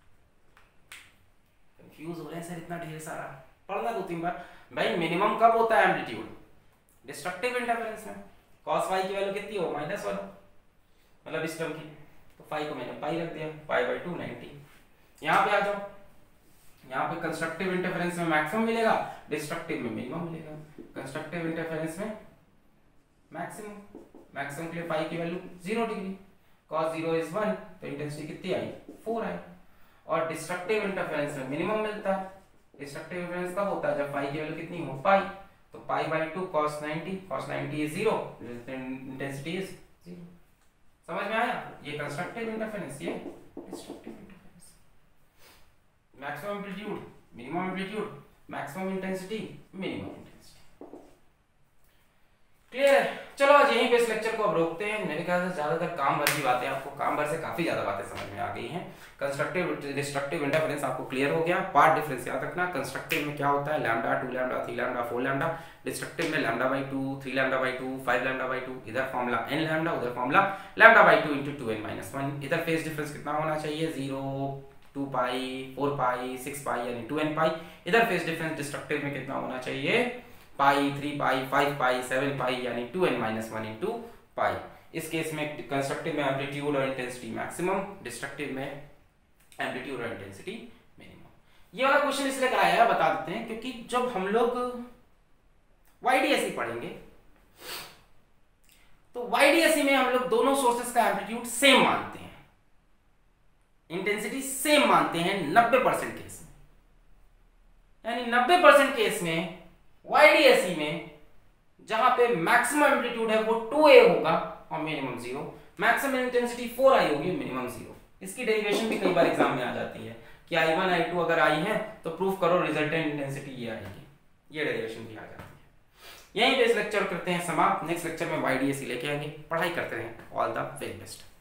Speaker 1: कंफ्यूज हो रहे हैं सर इतना ढेर सारा, पढ़ना 2-3 बार भाई। मिनिमम कब होता है एम्पलीट्यूड, डिस्ट्रक्टिव इंटरफेरेंस में, cos phi की वैल्यू कितनी हो -1, मतलब इस टर्म की, तो phi को मैंने पाई रख दिया, पाई बाई 2 90। यहाँ पे आ जाओ, यहाँ पे कंस्ट्रक्टिव इंटरफेरेंस में मैक्सिमम मिलेगा, डिस्ट्रक्टिव में मिनिमम मिलेगा। कंस्ट्रक्टिव इंटरफेरेंस में मैक्सिमम के लिए phi की वैल्यू 0 डिग्री, cos 0 इज 1, तो इंटेंसिटी कितनी आई 4 आई। और डिस्ट्रक्टिव इंटरफेरेंस में मिनिमम मिलता है, डिस्ट्रक्टिव इंटरफेरेंस कब होता है, जब phi की वैल्यू कितनी हो पाई, तो pi by 2 cos 90 is 0, intensity is 0। समझ में आया, ये कंस्ट्रक्टिव इंटरफेरेंस, ये destructive interference. Maximum amplitude, minimum amplitude, maximum intensity, minimum intensity. Clear है? चलो आज यहीं पे इस लेक्चर को अब रोकते हैं। मेरे ख्याल से ज्यादातर काम भर की बातें, आपको काम भर से काफी ज्यादा बातें समझ में आ गई हैं। कंस्ट्रक्टिव डिस्ट्रक्टिव इंटरफेरेंस आपको क्लियर हो गया। पार्ट डिफरेंस याद रखना, कंस्ट्रक्टिव में क्या होता है, lambda 2 lambda 3 lambda 4 lambda, destructive में lambda by 2 3 lambda by 2 5 lambda by 2, इधर फॉर्मूला n लैम्डा, उधर formula lambda by 2 into 2n minus 1। इधर फेज डिफरेंस कितना होना चाहिए, 0 2 पाई 4 पाई 6 पाई यानी 2n पाई। इधर फेज डिफरेंस डिस्ट्रक्टिव में कितना होना चाहिए, पाई 3 पाई 5 पाई 7 पाई यानी 2n माइनस 1 इंटू पाई। इस केस में कंस्ट्रक्टिव में एम्पलीट्यूड और इंटेंसिटी मैक्सिमम, डिस्ट्रक्टिव में एम्पलीट्यूड और इंटेंसिटी मिनिमम। ये वाला क्वेश्चन इसलिए कराया है, बता देते हैं, क्योंकि जब हम लोग YDSE पढ़ेंगे तो YDSE में हम लोग दोनों सोर्सेस का एम्पलीट्यूड सेम मानते हैं, इंटेंसिटी सेम मानते हैं 90% केस में, यानी 90% केस में YDSE में जहां पे मैक्सिमम एम्पलीट्यूड है वो 2a होगा और मिनिमम 0, मैक्सिमम इंटेंसिटी 4i होगी, मिनिमम 0। इसकी डेरिवेशन भी कई बार एग्जाम में आ जाती है कि I1 I2 अगर आई है तो प्रूफ करो रिजल्टेंट इंटेंसिटी ये आएगी, ये डेरिवेशन भी आ जाती है। यहीं पे इस लेक्चर करते हैं समाप्त। नेक्स्ट लेक्चर में YDSE लेके आएंगे। पढ़ाई करते रहें। All the very best.